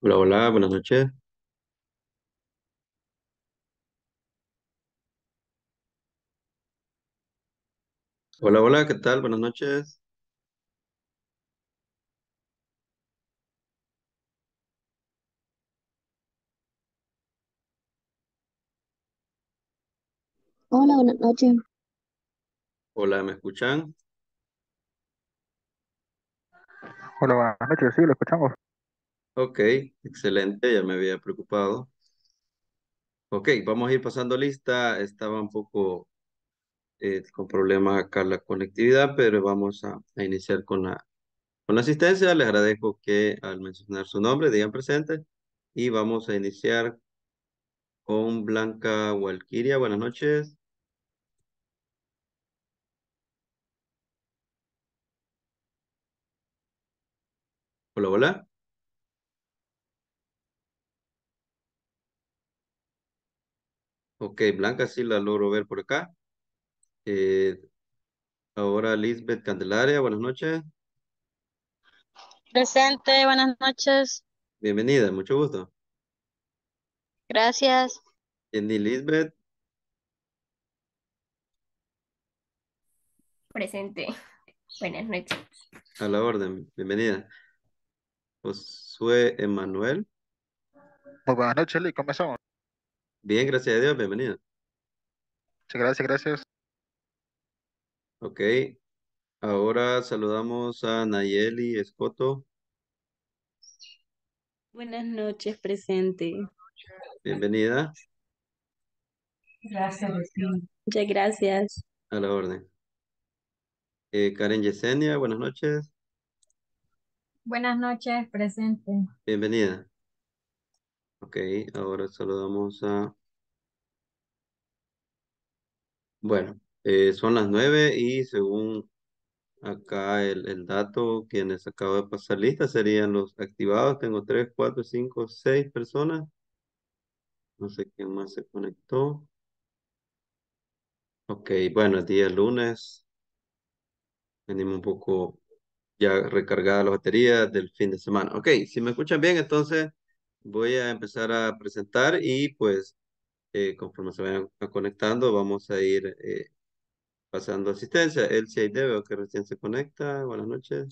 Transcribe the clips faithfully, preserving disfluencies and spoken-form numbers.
Hola, hola, buenas noches. Hola, hola, ¿qué tal? Buenas noches. Hola, buenas noches. Hola, ¿me escuchan? Hola, buenas noches, sí, lo escuchamos. Ok, excelente, ya me había preocupado. Ok, vamos a ir pasando lista. Estaba un poco eh, con problemas acá la conectividad, pero vamos a, a iniciar con la, con la asistencia. Les agradezco que al mencionar su nombre digan presente y vamos a iniciar con Blanca Walquiria. Buenas noches. Hola, hola. Ok, Blanca sí la logro ver por acá. Eh, Ahora Lisbeth Candelaria, buenas noches. Presente, buenas noches. Bienvenida, mucho gusto. Gracias. Jenny Lisbeth, Presente. Buenas noches. a la orden, bienvenida. Josué Emanuel, Muy buenas noches, Lee, ¿cómo estamos? bien, gracias a Dios, bienvenido. Sí, gracias, gracias. Ok, ahora saludamos a Nayeli Escoto, Buenas noches, presente. bienvenida, Gracias, Rocío. Muchas gracias. a la orden. Eh, Karen Yesenia, buenas noches, Buenas noches, presente. bienvenida. Ok, ahora saludamos a... Bueno, eh, son las nueve y según acá el, el dato, quienes acabo de pasar lista serían los activados. Tengo tres, cuatro, cinco, seis personas. No sé quién más se conectó. Ok, bueno, el día lunes venimos un poco ya recargada la batería del fin de semana. Ok, si me escuchan bien, entonces voy a empezar a presentar y pues eh, conforme se vayan conectando, vamos a ir eh, pasando asistencia. Elsie Aide, veo que recién se conecta. Buenas noches.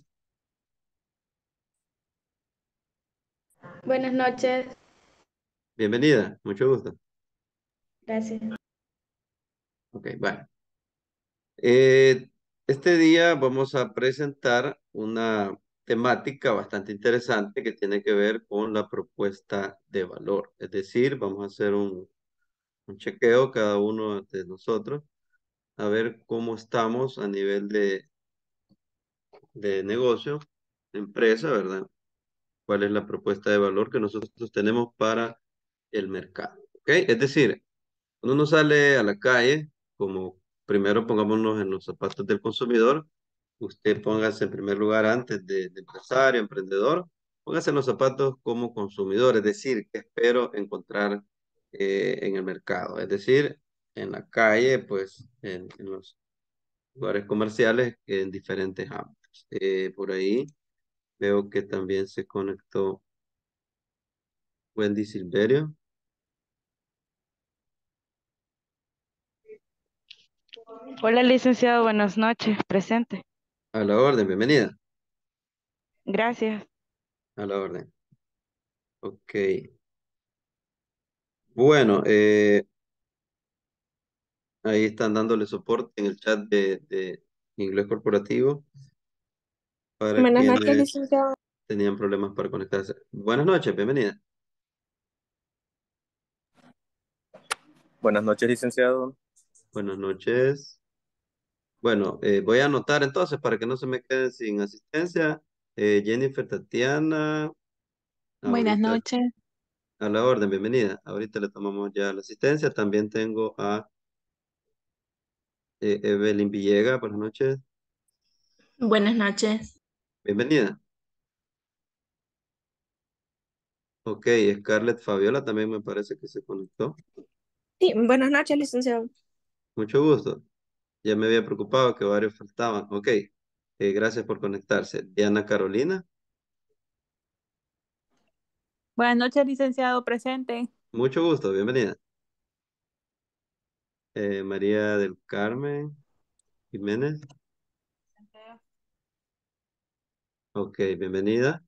Buenas noches. Bienvenida, mucho gusto. Gracias. Ok, bueno. Eh, este día vamos a presentar una temática bastante interesante que tiene que ver con la propuesta de valor. Es decir, vamos a hacer un, un chequeo cada uno de nosotros a ver cómo estamos a nivel de, de negocio, de empresa, ¿verdad? ¿Cuál es la propuesta de valor que nosotros tenemos para el mercado? ¿Ok? Es decir, cuando uno sale a la calle, como primero pongámonos en los zapatos del consumidor, usted póngase en primer lugar antes de, de empresario, emprendedor, póngase en los zapatos como consumidor, es decir, que espero encontrar eh, en el mercado, es decir, en la calle, pues en, en los lugares comerciales, en diferentes ámbitos. Eh, por ahí veo que también se conectó Wendy Silverio. Hola, licenciado, buenas noches, presente. A la orden, bienvenida. Gracias. A la orden. Ok. Bueno, eh, ahí están dándole soporte en el chat de, de inglés corporativo para Buenas noches, quienes licenciado. tenían problemas para conectarse. Buenas noches, bienvenida. Buenas noches, licenciado. Buenas noches. Bueno, eh, voy a anotar entonces para que no se me queden sin asistencia. Eh, Jennifer Tatiana, Buenas ahorita noches. a la orden, bienvenida. Ahorita le tomamos ya la asistencia. También tengo a eh, Evelyn Villegas, buenas noches. Buenas noches. Bienvenida. Ok, Scarlett Fabiola también me parece que se conectó. Sí, buenas noches, licenciado. Mucho gusto. Ya me había preocupado que varios faltaban. Ok, eh, gracias por conectarse. Diana Carolina, Buenas noches, licenciado presente. Mucho gusto, bienvenida. Eh, María del Carmen Jiménez. Ok, bienvenida.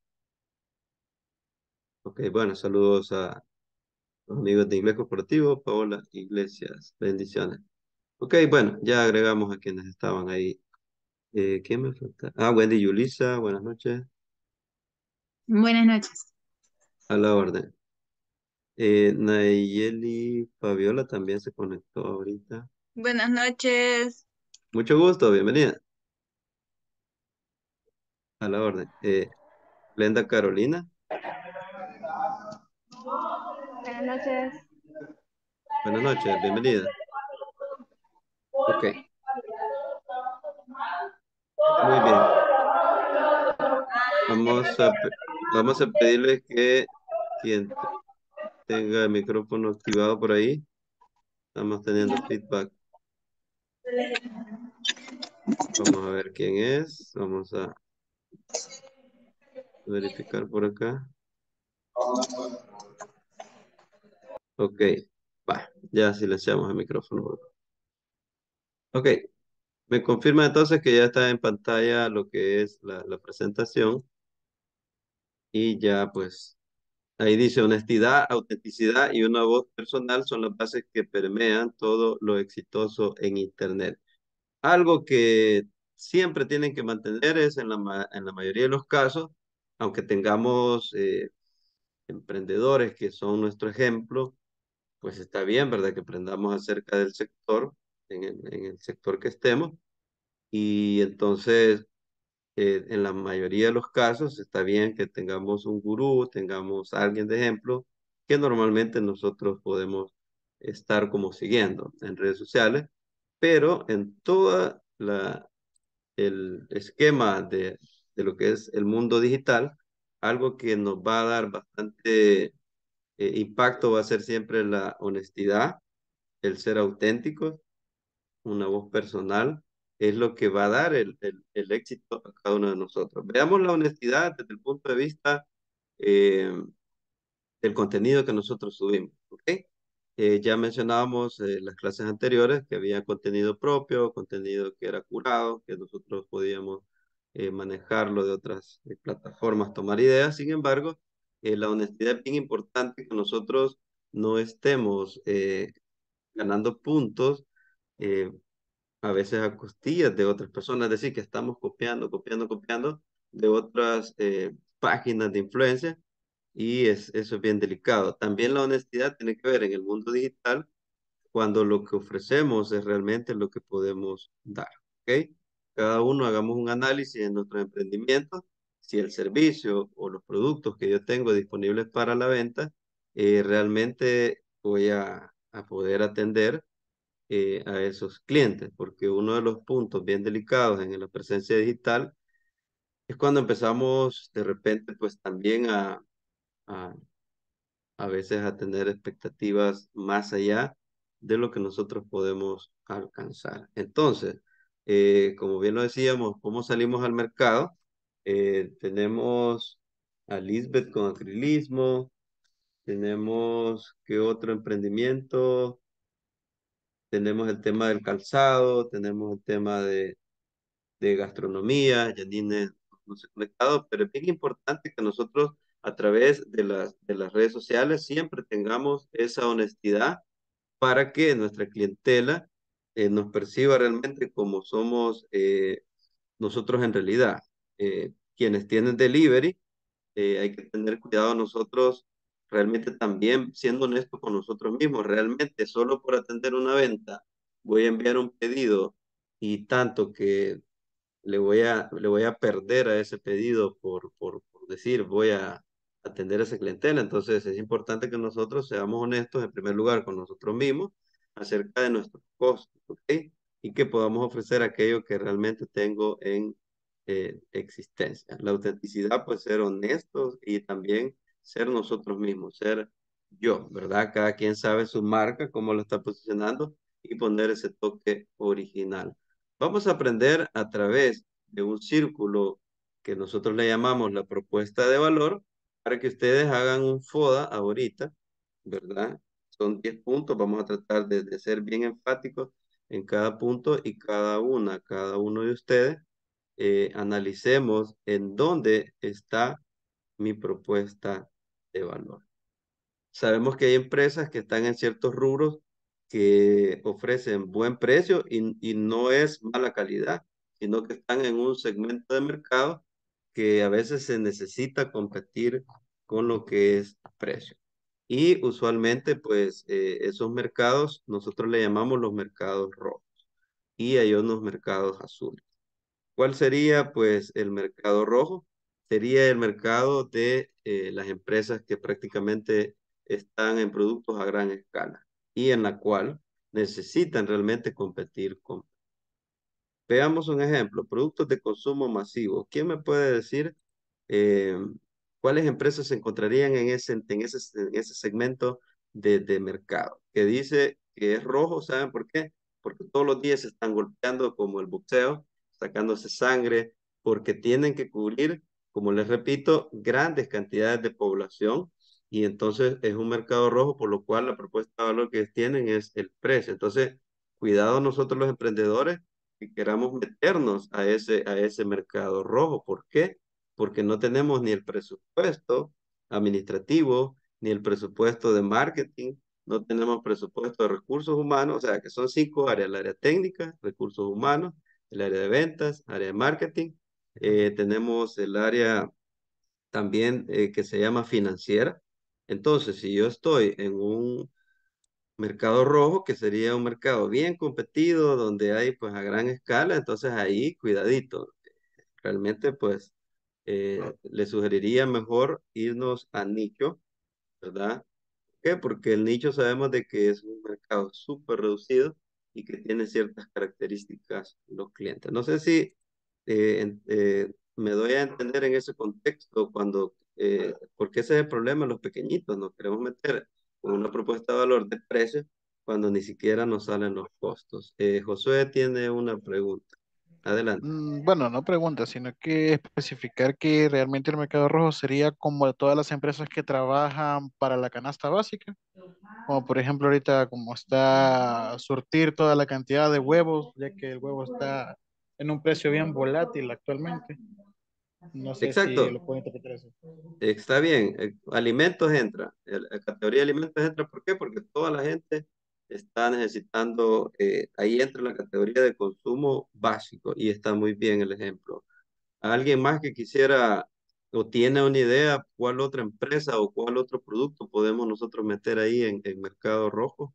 Ok, bueno, saludos a los amigos de Inglés Corporativo, Paola Iglesias, bendiciones. Ok, bueno, ya agregamos a quienes estaban ahí. Eh, ¿quién me falta? Ah, Wendy Yulisa, buenas noches. Buenas noches. A la orden. Eh, Nayeli Fabiola también se conectó ahorita. Buenas noches. Mucho gusto, bienvenida. A la orden. Eh, Glenda Carolina, Buenas noches. buenas noches, bienvenida. Ok, muy bien. Vamos a, pe- vamos a pedirle que quien te- tenga el micrófono activado por ahí, estamos teniendo feedback. Vamos a ver quién es. Vamos a verificar por acá. Ok, va, ya silenciamos el micrófono. Ok, me confirma entonces que ya está en pantalla lo que es la, la presentación y ya pues ahí dice honestidad, autenticidad y una voz personal son las bases que permean todo lo exitoso en Internet. Algo que siempre tienen que mantener es en la, ma- en la mayoría de los casos, aunque tengamos eh, emprendedores que son nuestro ejemplo, pues está bien, ¿verdad? Que aprendamos acerca del sector, en el, en el sector que estemos. Y entonces, eh, en la mayoría de los casos, está bien que tengamos un gurú, tengamos alguien de ejemplo, que normalmente nosotros podemos estar como siguiendo en redes sociales, pero en toda la el esquema de, de lo que es el mundo digital, algo que nos va a dar bastante eh, impacto va a ser siempre la honestidad, el ser auténticos, una voz personal, es lo que va a dar el, el, el éxito a cada uno de nosotros. Veamos la honestidad desde el punto de vista eh, del contenido que nosotros subimos, ¿ok? Eh, ya mencionábamos eh, las clases anteriores que había contenido propio, contenido que era curado, que nosotros podíamos eh, manejarlo de otras eh, plataformas, tomar ideas. Sin embargo, eh, la honestidad es bien importante que nosotros no estemos eh, ganando puntos eh, a veces a costillas de otras personas, es decir, que estamos copiando, copiando, copiando de otras eh, páginas de influencia y es, eso es bien delicado. También la honestidad tiene que ver en el mundo digital cuando lo que ofrecemos es realmente lo que podemos dar. ¿Ok? Cada uno hagamos un análisis en nuestro emprendimiento, si el servicio o los productos que yo tengo disponibles para la venta, eh, realmente voy a, a poder atender eh, a esos clientes, porque uno de los puntos bien delicados en la presencia digital es cuando empezamos de repente pues también a, a a veces a tener expectativas más allá de lo que nosotros podemos alcanzar. Entonces, eh, como bien lo decíamos, ¿cómo salimos al mercado? Eh, tenemos a Lisbeth con acrilismo, tenemos qué otro emprendimiento, tenemos el tema del calzado, tenemos el tema de, de gastronomía, Janine no se ha conectado, pero es bien importante que nosotros a través de las, de las redes sociales siempre tengamos esa honestidad para que nuestra clientela eh, nos perciba realmente como somos eh, nosotros en realidad. Eh, quienes tienen delivery, eh, hay que tener cuidado nosotros realmente también siendo honestos con nosotros mismos. Realmente solo por atender una venta voy a enviar un pedido y tanto que le voy a, le voy a perder a ese pedido por, por, por decir, voy a atender a esa clientela. Entonces es importante que nosotros seamos honestos en primer lugar con nosotros mismos acerca de nuestros costos, ¿ok? Y que podamos ofrecer aquello que realmente tengo en eh, existencia. La autenticidad, pues ser honestos y también ser nosotros mismos, ser yo, ¿verdad? Cada quien sabe su marca, cómo lo está posicionando y poner ese toque original. Vamos a aprender a través de un círculo que nosotros le llamamos la propuesta de valor, para que ustedes hagan un FODA ahorita, ¿verdad? Son diez puntos, vamos a tratar de, de ser bien enfáticos en cada punto y cada una, cada uno de ustedes, eh, analicemos en dónde está mi propuesta de valor. Sabemos que hay empresas que están en ciertos rubros que ofrecen buen precio y, y no es mala calidad, sino que están en un segmento de mercado que a veces se necesita competir con lo que es precio. Y usualmente, pues, eh, esos mercados nosotros le llamamos los mercados rojos y hay unos mercados azules. ¿Cuál sería, pues, el mercado rojo? Sería el mercado de eh, las empresas que prácticamente están en productos a gran escala y en la cual necesitan realmente competir con. Veamos un ejemplo, productos de consumo masivo. ¿Quién me puede decir eh, cuáles empresas se encontrarían en ese, en ese, en ese segmento de, de mercado? Que dice que es rojo, ¿saben por qué? Porque todos los días se están golpeando como el boxeo, sacándose sangre, porque tienen que cubrir, como les repito, grandes cantidades de población y entonces es un mercado rojo, por lo cual la propuesta de valor que tienen es el precio. Entonces, cuidado nosotros los emprendedores que queramos meternos a ese, a ese mercado rojo. ¿Por qué? Porque no tenemos ni el presupuesto administrativo, ni el presupuesto de marketing, no tenemos presupuesto de recursos humanos, o sea, que son cinco áreas: el área técnica, recursos humanos, el área de ventas, área de marketing, eh, tenemos el área también eh, que se llama financiera. Entonces, si yo estoy en un mercado rojo, que sería un mercado bien competido, donde hay pues a gran escala, entonces ahí cuidadito. Realmente pues eh, le sugeriría mejor irnos a nicho, ¿verdad? ¿Por qué? Porque el nicho sabemos de que es un mercado súper reducido y que tiene ciertas características los clientes. No sé si eh, en- eh, me doy a entender en ese contexto cuando, eh, porque ese es el problema en los pequeñitos, nos queremos meter con una propuesta de valor de precio cuando ni siquiera nos salen los costos. Eh, Josué tiene una pregunta. Adelante. Mm, bueno, no pregunta, sino que especificar que realmente el mercado rojo sería como todas las empresas que trabajan para la canasta básica, como por ejemplo ahorita como está surtir toda la cantidad de huevos, ya que el huevo está en un precio bien volátil actualmente. No sé si Exacto. lo pueden interpretar así. Está bien, eh, alimentos entra, el- la categoría de alimentos entra, ¿por qué? Porque toda la gente está necesitando, eh, ahí entra la categoría de consumo básico y está muy bien el ejemplo. ¿Alguien más que quisiera o tiene una idea cuál otra empresa o cuál otro producto podemos nosotros meter ahí en el mercado rojo?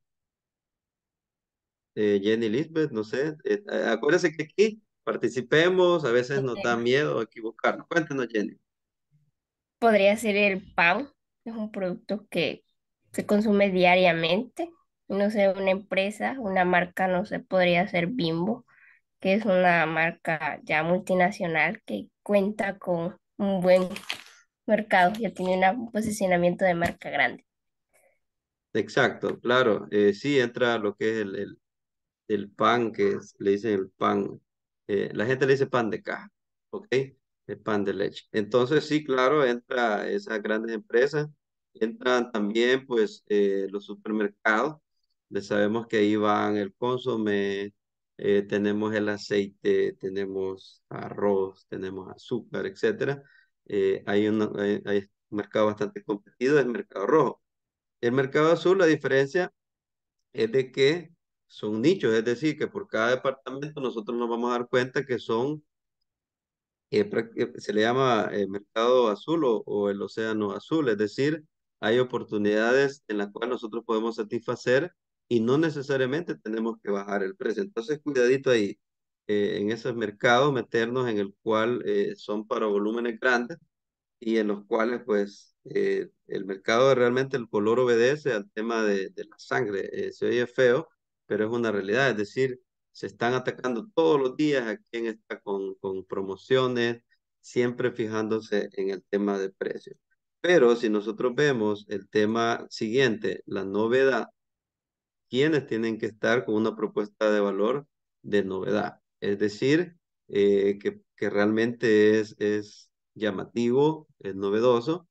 Eh, Jenny Lisbeth, no sé, eh, eh, acuérdense que aquí participemos, a veces nos da miedo equivocarnos. Cuéntenos, Jenny. Podría ser el pan, es un producto que se consume diariamente. No sé, una empresa, una marca, no sé, podría ser Bimbo, que es una marca ya multinacional que cuenta con un buen mercado, ya tiene un posicionamiento de marca grande. Exacto, claro, eh, sí entra lo que es el, el el pan, que es- le dicen el pan, eh, la gente le dice pan de caja, ¿ok? El pan de leche. Entonces, sí, claro, entra esas grandes empresas, entran también, pues, eh, los supermercados, le sabemos que ahí van el consomé, eh, tenemos el aceite, tenemos arroz, tenemos azúcar, etcétera. Eh, hay, una- hay, hay un mercado bastante competido, es el mercado rojo. El mercado azul, la diferencia es de que son nichos, es decir, que por cada departamento nosotros nos vamos a dar cuenta que son, eh, prac- eh, se le llama eh, mercado azul o, o el océano azul, es decir, hay oportunidades en las cuales nosotros podemos satisfacer y no necesariamente tenemos que bajar el precio. Entonces, cuidadito ahí, eh, en esos mercados, meternos en el cual eh, son para volúmenes grandes y en los cuales pues eh, el mercado realmente el color obedece al tema de, de la sangre. Eh, se oye feo, pero es una realidad. Es decir, se están atacando todos los días a quien está con, con promociones, siempre fijándose en el tema de precios. Pero si nosotros vemos el tema siguiente, la novedad, quienes tienen que estar con una propuesta de valor de novedad. Es decir, eh, que, que realmente es, es llamativo, es novedoso,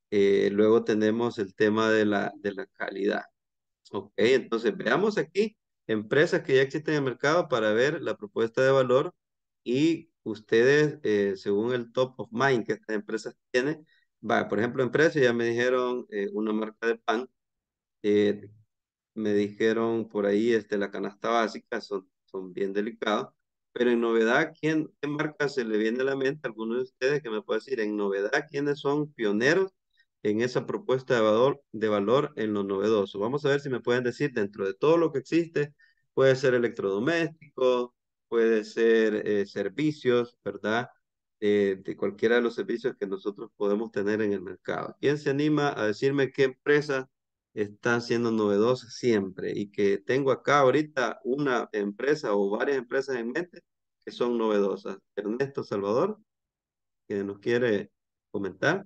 Eh, luego tenemos el tema de la, de la calidad. Ok, entonces veamos aquí empresas que ya existen en el mercado para ver la propuesta de valor y ustedes, eh, según el top of mind que estas empresas tienen, va, por ejemplo, en precio ya me dijeron eh, una marca de pan, eh, me dijeron por ahí este, la canasta básica, son, son bien delicados, pero en novedad, ¿quién, qué marca se le viene a la mente? ¿Alguno de ustedes que me puede decir en novedad quiénes son pioneros en esa propuesta de valor, de valor en lo novedoso? Vamos a ver si me pueden decir dentro de todo lo que existe, puede ser electrodomésticos, puede ser eh, servicios, ¿verdad? Eh, de cualquiera de los servicios que nosotros podemos tener en el mercado. ¿Quién se anima a decirme qué empresa están siendo novedosas siempre y que tengo acá ahorita una empresa o varias empresas en mente que son novedosas? Ernesto Salvador, que nos quiere comentar.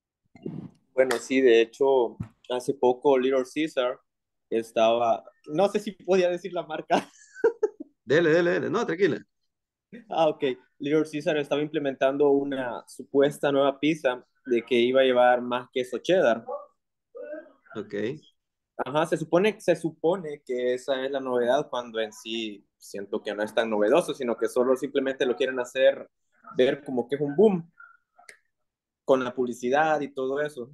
Bueno, sí, de hecho, hace poco Little Caesar estaba, no sé si podía decir la marca. Dele, dele, dele. No, tranquila. Ah, ok. Little Caesar estaba implementando una supuesta nueva pizza de que iba a llevar más queso cheddar. Ok, Ajá, se supone, se supone que esa es la novedad cuando en sí siento que no es tan novedoso, sino que solo simplemente lo quieren hacer ver como que es un boom con la publicidad y todo eso.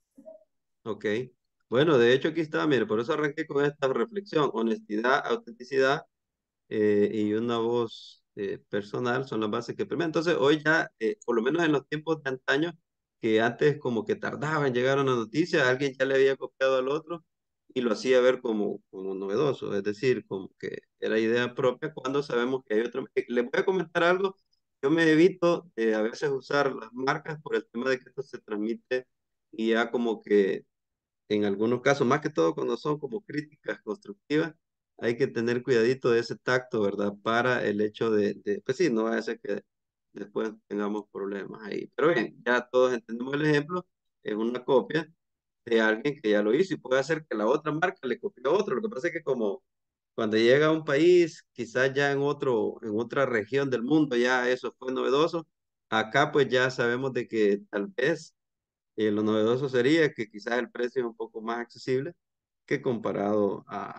ok. Bueno, de hecho aquí está, mire, por eso arranqué con esta reflexión. Honestidad, autenticidad eh, y una voz eh, personal son las bases que primero. Entonces, hoy ya, eh, por lo menos en los tiempos de antaño, que antes como que tardaba en llegar una noticia, alguien ya le había copiado al otro y lo hacía ver como, como novedoso, es decir, como que era idea propia cuando sabemos que hay otro. Eh, Les voy a comentar algo, yo me evito eh, a veces usar las marcas por el tema de que esto se transmite y ya como que en algunos casos, más que todo cuando son como críticas constructivas, hay que tener cuidadito de ese tacto, ¿verdad? Para el hecho de, de pues sí, no vaya a ser que después tengamos problemas ahí. Pero bien, ya todos entendemos el ejemplo, es una copia de alguien que ya lo hizo y puede hacer que la otra marca le copie a otro. Lo que pasa es que como cuando llega a un país, quizás ya en otro, en otra región del mundo, ya eso fue novedoso. Acá pues ya sabemos de que tal vez eh, lo novedoso sería que quizás el precio es un poco más accesible que comparado a,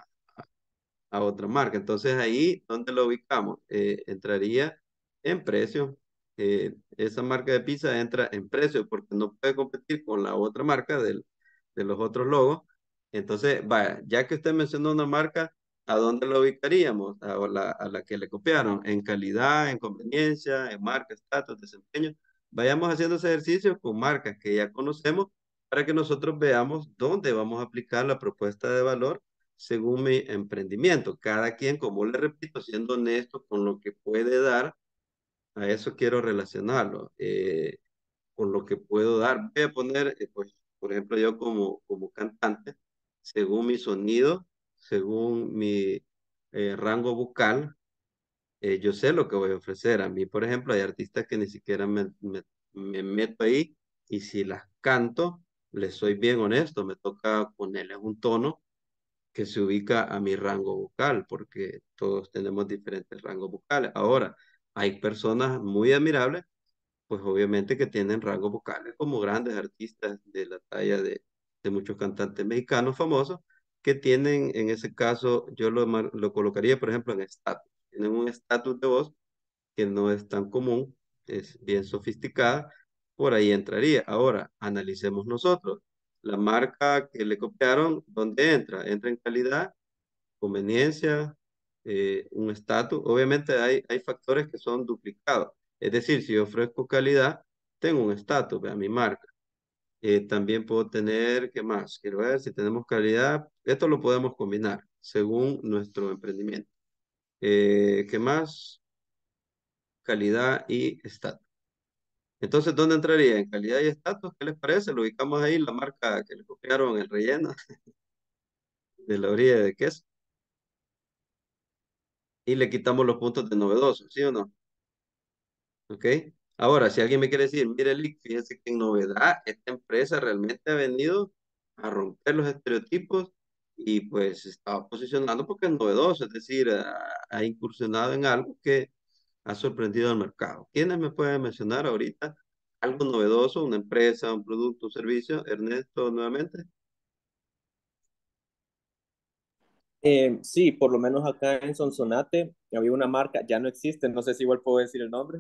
a otra marca. Entonces ahí, ¿dónde lo ubicamos? Eh, entraría en precio. Eh, esa marca de pizza entra en precio porque no puede competir con la otra marca del, de los otros logos. Entonces, vaya, ya que usted mencionó una marca, ¿a dónde la ubicaríamos? A la, a la que le copiaron, en calidad, en conveniencia, en marca, estatus, desempeño. Vayamos haciendo ese ejercicio con marcas que ya conocemos para que nosotros veamos dónde vamos a aplicar la propuesta de valor según mi emprendimiento. Cada quien, como le repito, siendo honesto con lo que puede dar, a eso quiero relacionarlo, eh, con lo que puedo dar. Voy a poner, eh, pues, por ejemplo, yo como, como cantante, según mi sonido, según mi eh, rango vocal, eh, yo sé lo que voy a ofrecer. A mí, por ejemplo, hay artistas que ni siquiera me, me, me meto ahí y si las canto, les soy bien honesto, me toca ponerles un tono que se ubica a mi rango vocal, porque todos tenemos diferentes rangos vocales. Ahora, hay personas muy admirables, pues obviamente que tienen rangos vocales como grandes artistas de la talla de, de muchos cantantes mexicanos famosos, que tienen, en ese caso, yo lo, mar- lo colocaría, por ejemplo, en estatus. Tienen un estatus de voz que no es tan común, es bien sofisticada, por ahí entraría. Ahora, analicemos nosotros. La marca que le copiaron, ¿dónde entra? Entra en calidad, conveniencia, eh, un estatus. Obviamente hay, hay factores que son duplicados. Es decir, si yo ofrezco calidad, tengo un estatus, vea mi marca. Eh, también puedo tener, ¿qué más? Quiero ver si tenemos calidad. Esto lo podemos combinar según nuestro emprendimiento. Eh, ¿qué más? Calidad y estatus. Entonces, ¿dónde entraría? En calidad y estatus, ¿qué les parece? Lo ubicamos ahí, la marca que le copiaron el relleno de la orilla de queso y le quitamos los puntos de novedoso, ¿sí o no? ¿Ok? Ahora, si alguien me quiere decir, mire, Lick, fíjese que en novedad esta empresa realmente ha venido a romper los estereotipos y pues se estaba posicionando porque es novedoso, es decir, ha, ha incursionado en algo que ha sorprendido al mercado. ¿Quiénes me pueden mencionar ahorita algo novedoso, una empresa, un producto, un servicio. Ernesto, nuevamente. Eh, sí, por lo menos acá en Sonsonate había una marca, ya no existe, no sé si igual puedo decir el nombre.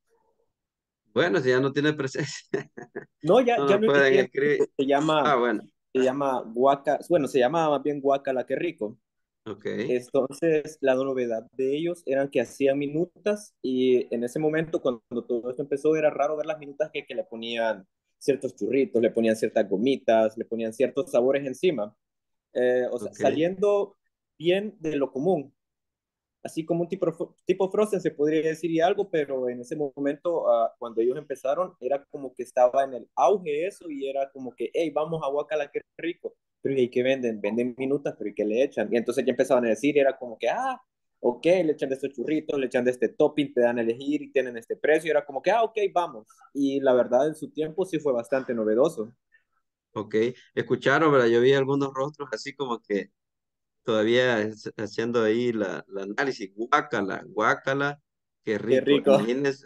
Bueno, si ya no tiene presencia, No, ya, no ya nos no pueden existe, escribir. se llama, Ah, bueno, se llama Guaca, bueno, se llama más bien Guacala, qué rico. ok, Entonces, la novedad de ellos eran que hacían minutas y en ese momento, cuando todo esto empezó, era raro ver las minutas que, que le ponían ciertos churritos, le ponían ciertas gomitas, le ponían ciertos sabores encima. Eh, o sea, ok, saliendo bien de lo común, así como un tipo, tipo Frozen se podría decir y algo, pero en ese momento, uh, cuando ellos empezaron, era como que estaba en el auge eso y era como que, hey, vamos a Guacala, qué rico. Pero ¿y qué venden? Venden minutas, pero ¿y qué le echan? Y entonces ya empezaban a decir, era como que, ah, ok, le echan de estos churritos, le echan de este topping, te dan a elegir y tienen este precio. Y era como que, ah, ok, vamos. Y la verdad, en su tiempo sí fue bastante novedoso. ok. Escucharon, ¿verdad? Yo vi algunos rostros así como que todavía es- haciendo ahí la, la análisis. Guácala, guácala, qué Qué rico. rico. Imagínense.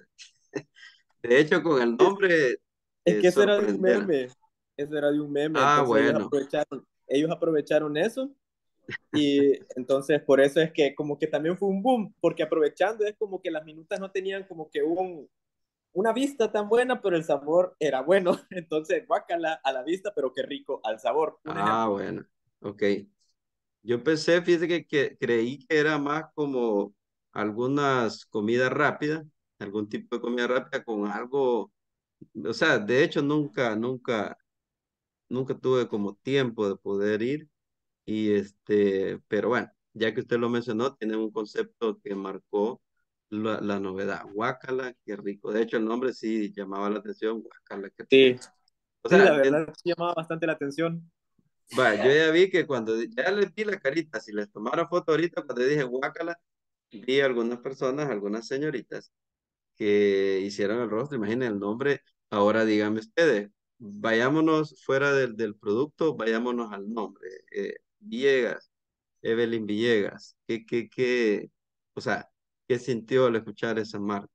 De hecho, con el Es, nombre, es eh, que eso era de un sorprender. meme. Eso era de un meme. Ah, Entonces ellos bueno. aprovecharon, ellos aprovecharon eso. Y entonces por eso es que como que también fue un boom, porque aprovechando es como que las minutas no tenían como que un, una vista tan buena, pero el sabor era bueno. Entonces, guácala a la vista, pero qué rico al sabor. Un Ah, ejemplo. bueno. Ok. Yo pensé, fíjate que, que creí que era más como algunas comidas rápidas, algún tipo de comida rápida con algo, o sea, de hecho nunca, nunca, nunca tuve como tiempo de poder ir y este, pero bueno, ya que usted lo mencionó, tiene un concepto que marcó la, la novedad. Guácala, qué rico. De hecho, el nombre sí llamaba la atención, guácala, qué rico. Sí, O sí, la sea, en- verdad sí llamaba bastante la atención. va, yo ya vi que cuando ya les vi la carita, si les tomara foto ahorita, cuando dije guácala, vi algunas personas, algunas señoritas que hicieron el rostro, imaginen el nombre. Ahora díganme ustedes, vayámonos fuera del, del producto, vayámonos al nombre. Eh, Villegas, Evelyn Villegas, ¿qué, qué, qué, o sea, qué sintió al escuchar esa marca?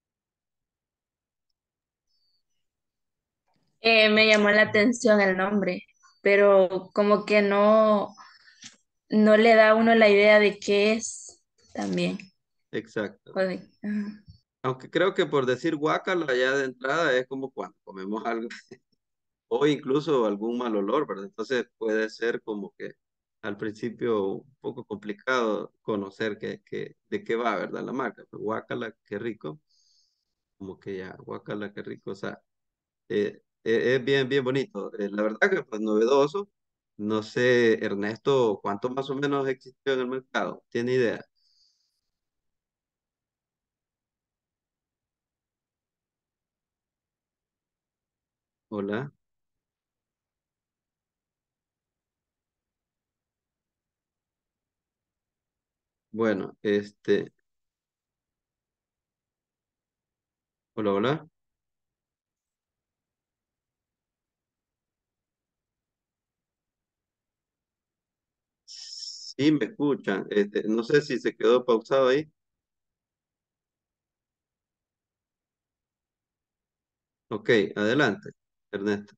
Eh, me llamó la atención el nombre, pero como que no, no le da a uno la idea de qué es también. Exacto. Joder, ajá. Aunque creo que por decir guácala ya de entrada es como cuando comemos algo o incluso algún mal olor, ¿verdad? Entonces puede ser como que al principio un poco complicado conocer que, que- de qué va, ¿verdad? La marca. Pues, guácala, qué rico. Como que ya, guácala, qué rico. O sea, eh, eh, es bien, bien bonito. Eh, la verdad que pues novedoso. No sé, Ernesto, ¿cuánto más o menos existió en el mercado? ¿Tiene idea? Hola. Bueno, este, hola, hola. Sí, me escuchan. Este, no sé si se quedó pausado ahí. Ok, adelante, Ernesto.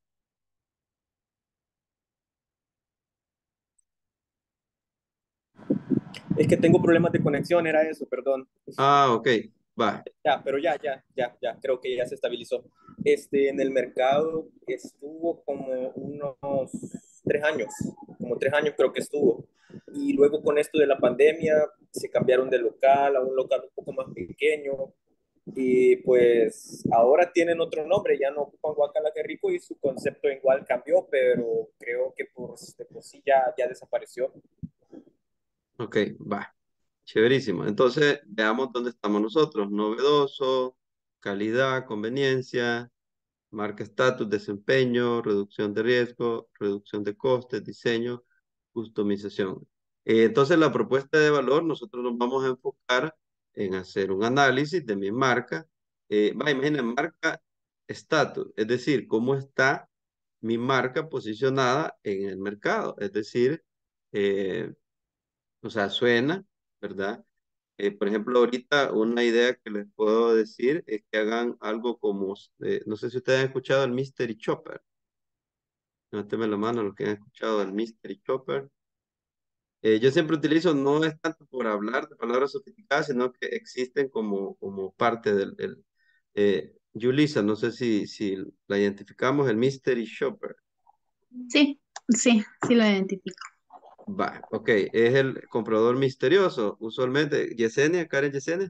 Es que tengo problemas de conexión, era eso, perdón. Ah, ok, va. Ya, pero ya, ya, ya, ya, creo que ya se estabilizó. Este, en el mercado estuvo como unos tres años, como tres años creo que estuvo. Y luego con esto de la pandemia se cambiaron de local a un local un poco más pequeño y pues ahora tienen otro nombre, ya no ocupan Guacala Qué Rico y su concepto igual cambió, pero creo que por, de por sí ya, ya desapareció. Ok, va. Chéverísimo. Entonces, veamos dónde estamos nosotros. Novedoso, calidad, conveniencia, marca estatus, desempeño, reducción de riesgo, reducción de costes, diseño, customización. Eh, entonces, la propuesta de valor, nosotros nos vamos a enfocar en hacer un análisis de mi marca. Eh, va, imagina, marca estatus, es decir, cómo está mi marca posicionada en el mercado. Es decir, eh, o sea, suena, ¿verdad? Eh, por ejemplo, ahorita una idea que les puedo decir es que hagan algo como, eh, no sé si ustedes han escuchado el Mystery Chopper. Levánteme la mano los que han escuchado el Mystery Chopper. Eh, yo siempre utilizo, no es tanto por hablar de palabras sofisticadas, sino que existen como, como parte del... del eh, Yulisa, no sé si, si la identificamos, el Mystery Shopper. Sí, sí, sí lo identifico. Va, ok, es el comprador misterioso, usualmente. Yesenia, Karen Yesenia.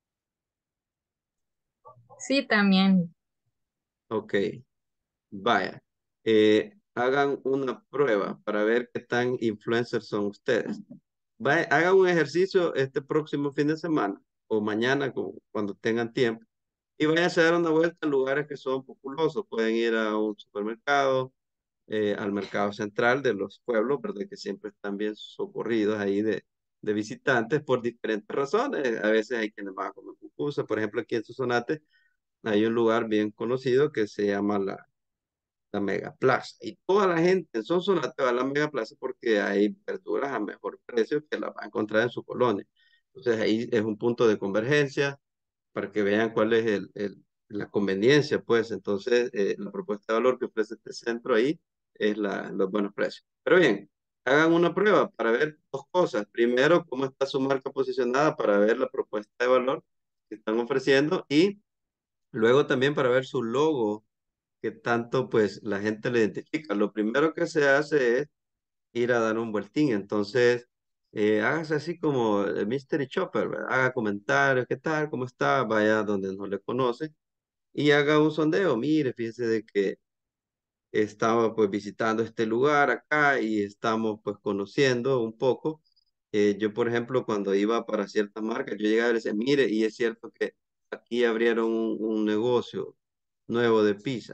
Sí, también. Ok, vaya. Eh, hagan una prueba para ver qué tan influencers son ustedes. Vaya, hagan un ejercicio este próximo fin de semana o mañana cu- cuando tengan tiempo y vayan a dar una vuelta a lugares que son populosos. Pueden ir a un supermercado, eh, al mercado central de los pueblos, ¿verdad? Que siempre están bien socorridos ahí de, de visitantes por diferentes razones. A veces hay quienes van a comer pupusas. Por ejemplo, aquí en Sonsonate hay un lugar bien conocido que se llama la, la Mega Plaza. Y toda la gente en Sonsonate va a la Mega Plaza porque hay verduras a mejor precio que las va a encontrar en su colonia. Entonces ahí es un punto de convergencia para que vean cuál es el, el- la conveniencia, pues. Entonces, eh, la propuesta de valor que ofrece este centro ahí es la, los buenos precios. Pero bien, hagan una prueba para ver dos cosas. Primero, cómo está su marca posicionada para ver la propuesta de valor que están ofreciendo y luego también para ver su logo, que tanto pues la gente le identifica. Lo primero que se hace es ir a dar un vueltín. Entonces, eh, hágase así como el Mystery Chopper, ¿verdad? Haga comentarios, ¿qué tal? ¿Cómo está? Vaya donde no le conoce y haga un sondeo. Mire, fíjese de que estaba pues visitando este lugar acá y estamos pues conociendo un poco. Eh, yo, por ejemplo, cuando iba para ciertas marcas, yo llegaba y le decía, mire, y es cierto que aquí abrieron un, un negocio nuevo de pizza.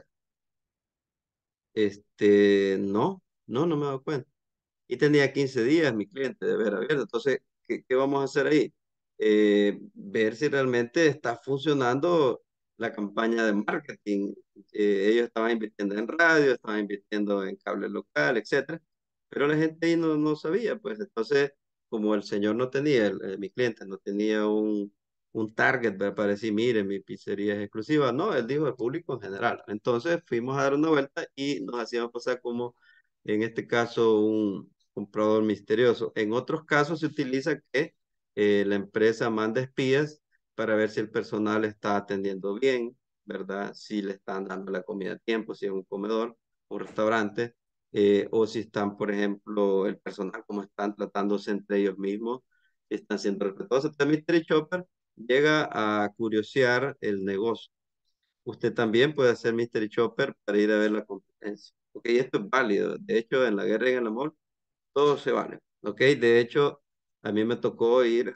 Este, no, no, no me he dado cuenta. Y tenía quince días mi cliente de haber abierto. Entonces, ¿qué, qué vamos a hacer ahí? Eh, ver si realmente está funcionando la campaña de marketing. Eh, ellos estaban invirtiendo en radio, estaban invirtiendo en cable local, etcétera. Pero la gente ahí no, no sabía, pues entonces, como el señor no tenía, el- eh, mi cliente no tenía un, un target, ¿verdad? Para decir, mire, mi pizzería es exclusiva. No, él dijo el público en general. Entonces fuimos a dar una vuelta y nos hacíamos pasar como, en este caso, un comprador misterioso. En otros casos se utiliza que eh, la empresa manda espías para ver si el personal está atendiendo bien, ¿verdad? Si le están dando la comida a tiempo, si es un comedor, un restaurante, eh, o si están, por ejemplo, el personal, como están tratándose entre ellos mismos, si están siendo respetuosos. Entonces, Mystery Shopper llega a curiosear el negocio. Usted también puede hacer Mystery Shopper para ir a ver la competencia. Ok, esto es válido. De hecho, en la guerra y en el amor, todo se vale. Ok, de hecho, a mí me tocó ir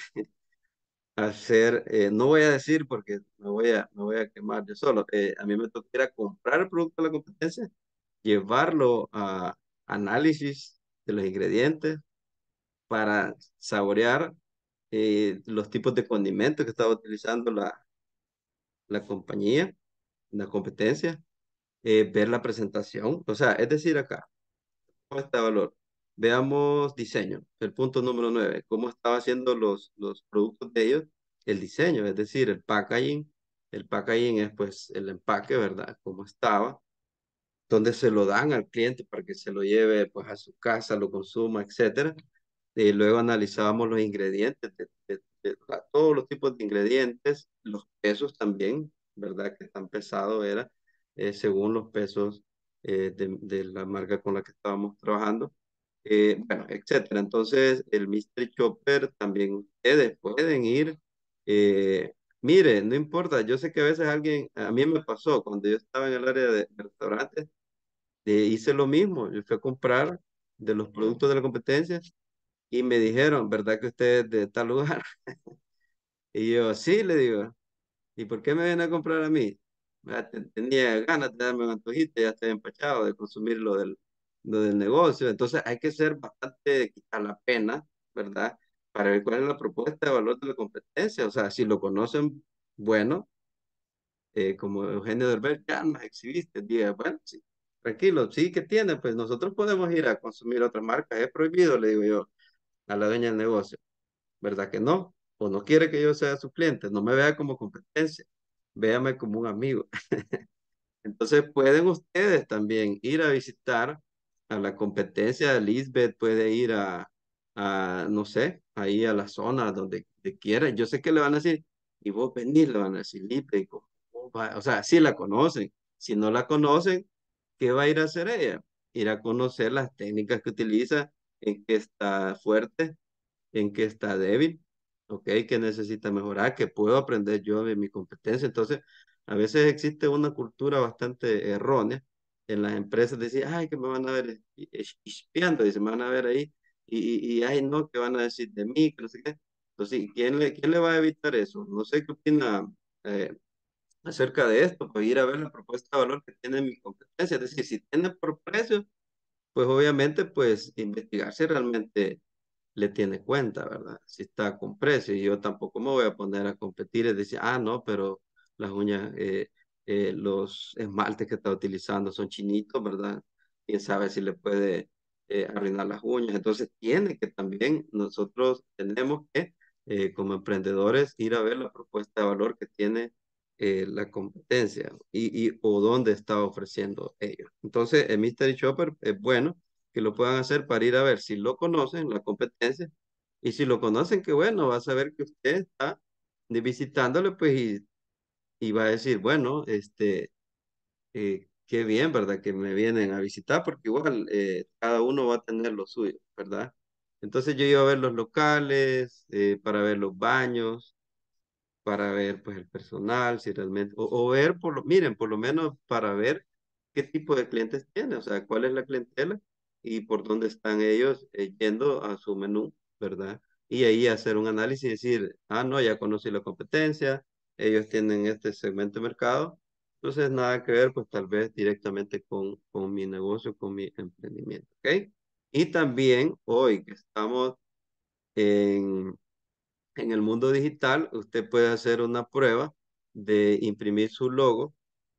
a hacer, eh, no voy a decir porque me voy a, me voy a quemar yo solo. Eh, a mí me tocó ir a comprar el producto de la competencia, llevarlo a análisis de los ingredientes para saborear eh, los tipos de condimentos que estaba utilizando la, la compañía, la competencia, eh, ver la presentación. O sea, es decir, acá, ¿cómo está el valor? Veamos diseño, el punto número nueve, cómo estaba haciendo los, los productos de ellos, el diseño, es decir, el packaging. El packaging es pues el empaque, ¿verdad? Cómo estaba, dónde se lo dan al cliente para que se lo lleve pues a su casa, lo consuma, etcétera. Y luego analizábamos los ingredientes, de, de- de la- todos los tipos de ingredientes, los pesos también, ¿verdad? Que tan pesado era, eh, según los pesos eh, de, de la marca con la que estábamos trabajando. Eh, bueno, etcétera. Entonces, el Mystery Chopper también ustedes pueden ir. eh, Mire, no importa, yo sé que a veces alguien, a mí me pasó cuando yo estaba en el área de de restaurantes, eh, hice lo mismo, yo fui a comprar de los productos de la competencia y me dijeron, ¿verdad que usted es de tal lugar? Y yo, sí, le digo, ¿y por qué me viene a comprar a mí? Ah, te- Tenía ganas de darme un antojito, ya estoy empachado de consumir lo del, lo del negocio. Entonces hay que ser bastante, quitar la pena, ¿verdad? Para ver cuál es la propuesta de valor de la competencia. O sea, si lo conocen, bueno, eh, como Eugenio Derbez, ya nos exhibiste, diga, bueno, sí, tranquilo, sí, ¿que tiene? Pues nosotros podemos ir a consumir otras marcas, es prohibido, le digo yo a la dueña del negocio, ¿verdad que no? o no quiere que yo sea su cliente, no me vea como competencia, véame como un amigo. Entonces pueden ustedes también ir a visitar a la competencia de Lisbeth, puede ir a, a, no sé, ahí a la zona donde, donde quiera. Yo sé que le van a decir, y vos venís, le van a decir, Lisbeth, ¿cómo va? O sea, si la conocen. Si no la conocen, ¿qué va a ir a hacer ella? Ir a conocer las técnicas que utiliza, en qué está fuerte, en qué está débil, ¿ok? ¿Qué necesita mejorar? ¿Qué puedo aprender yo de mi competencia? Entonces, a veces existe una cultura bastante errónea en las empresas, de decir, ay, que me van a ver es- es- espiando, y se me van a ver ahí, y, y, y, ay, no, ¿qué van a decir de mí? Que no sé qué. Entonces, ¿quién le, quién le va a evitar eso? No sé qué opina eh, acerca de esto, pues ir a ver la propuesta de valor que tiene mi competencia, es decir, si tiene por precio, pues obviamente, pues investigar si realmente le tiene cuenta, ¿verdad? Si está con precio y yo tampoco me voy a poner a competir y decir, ah, no, pero las uñas, eh, eh, los esmaltes que está utilizando son chinitos, ¿verdad? Quién sabe si le puede eh, arruinar las uñas. Entonces tiene que también nosotros tenemos que, eh, como emprendedores, ir a ver la propuesta de valor que tiene eh, la competencia y, y o dónde está ofreciendo ellos. Entonces, el Mystery Shopper es bueno que lo puedan hacer para ir a ver si lo conocen, la competencia, y si lo conocen, qué bueno, va a saber que usted está de visitándole, pues, y, y va a decir, bueno, este, eh, qué bien, ¿verdad? Que me vienen a visitar, porque igual eh, cada uno va a tener lo suyo, ¿verdad? Entonces yo iba a ver los locales, eh, para ver los baños, para ver pues el personal, si realmente, o, o ver por lo, miren, por lo menos para ver qué tipo de clientes tiene, o sea, cuál es la clientela y por dónde están ellos eh, yendo a su menú, ¿verdad? Y ahí hacer un análisis y decir, ah, no, ya conocí la competencia, ellos tienen este segmento de mercado, entonces nada que ver, pues tal vez directamente con, con mi negocio, con mi emprendimiento, ¿ok? Y también hoy que estamos en en el mundo digital, usted puede hacer una prueba de imprimir su logo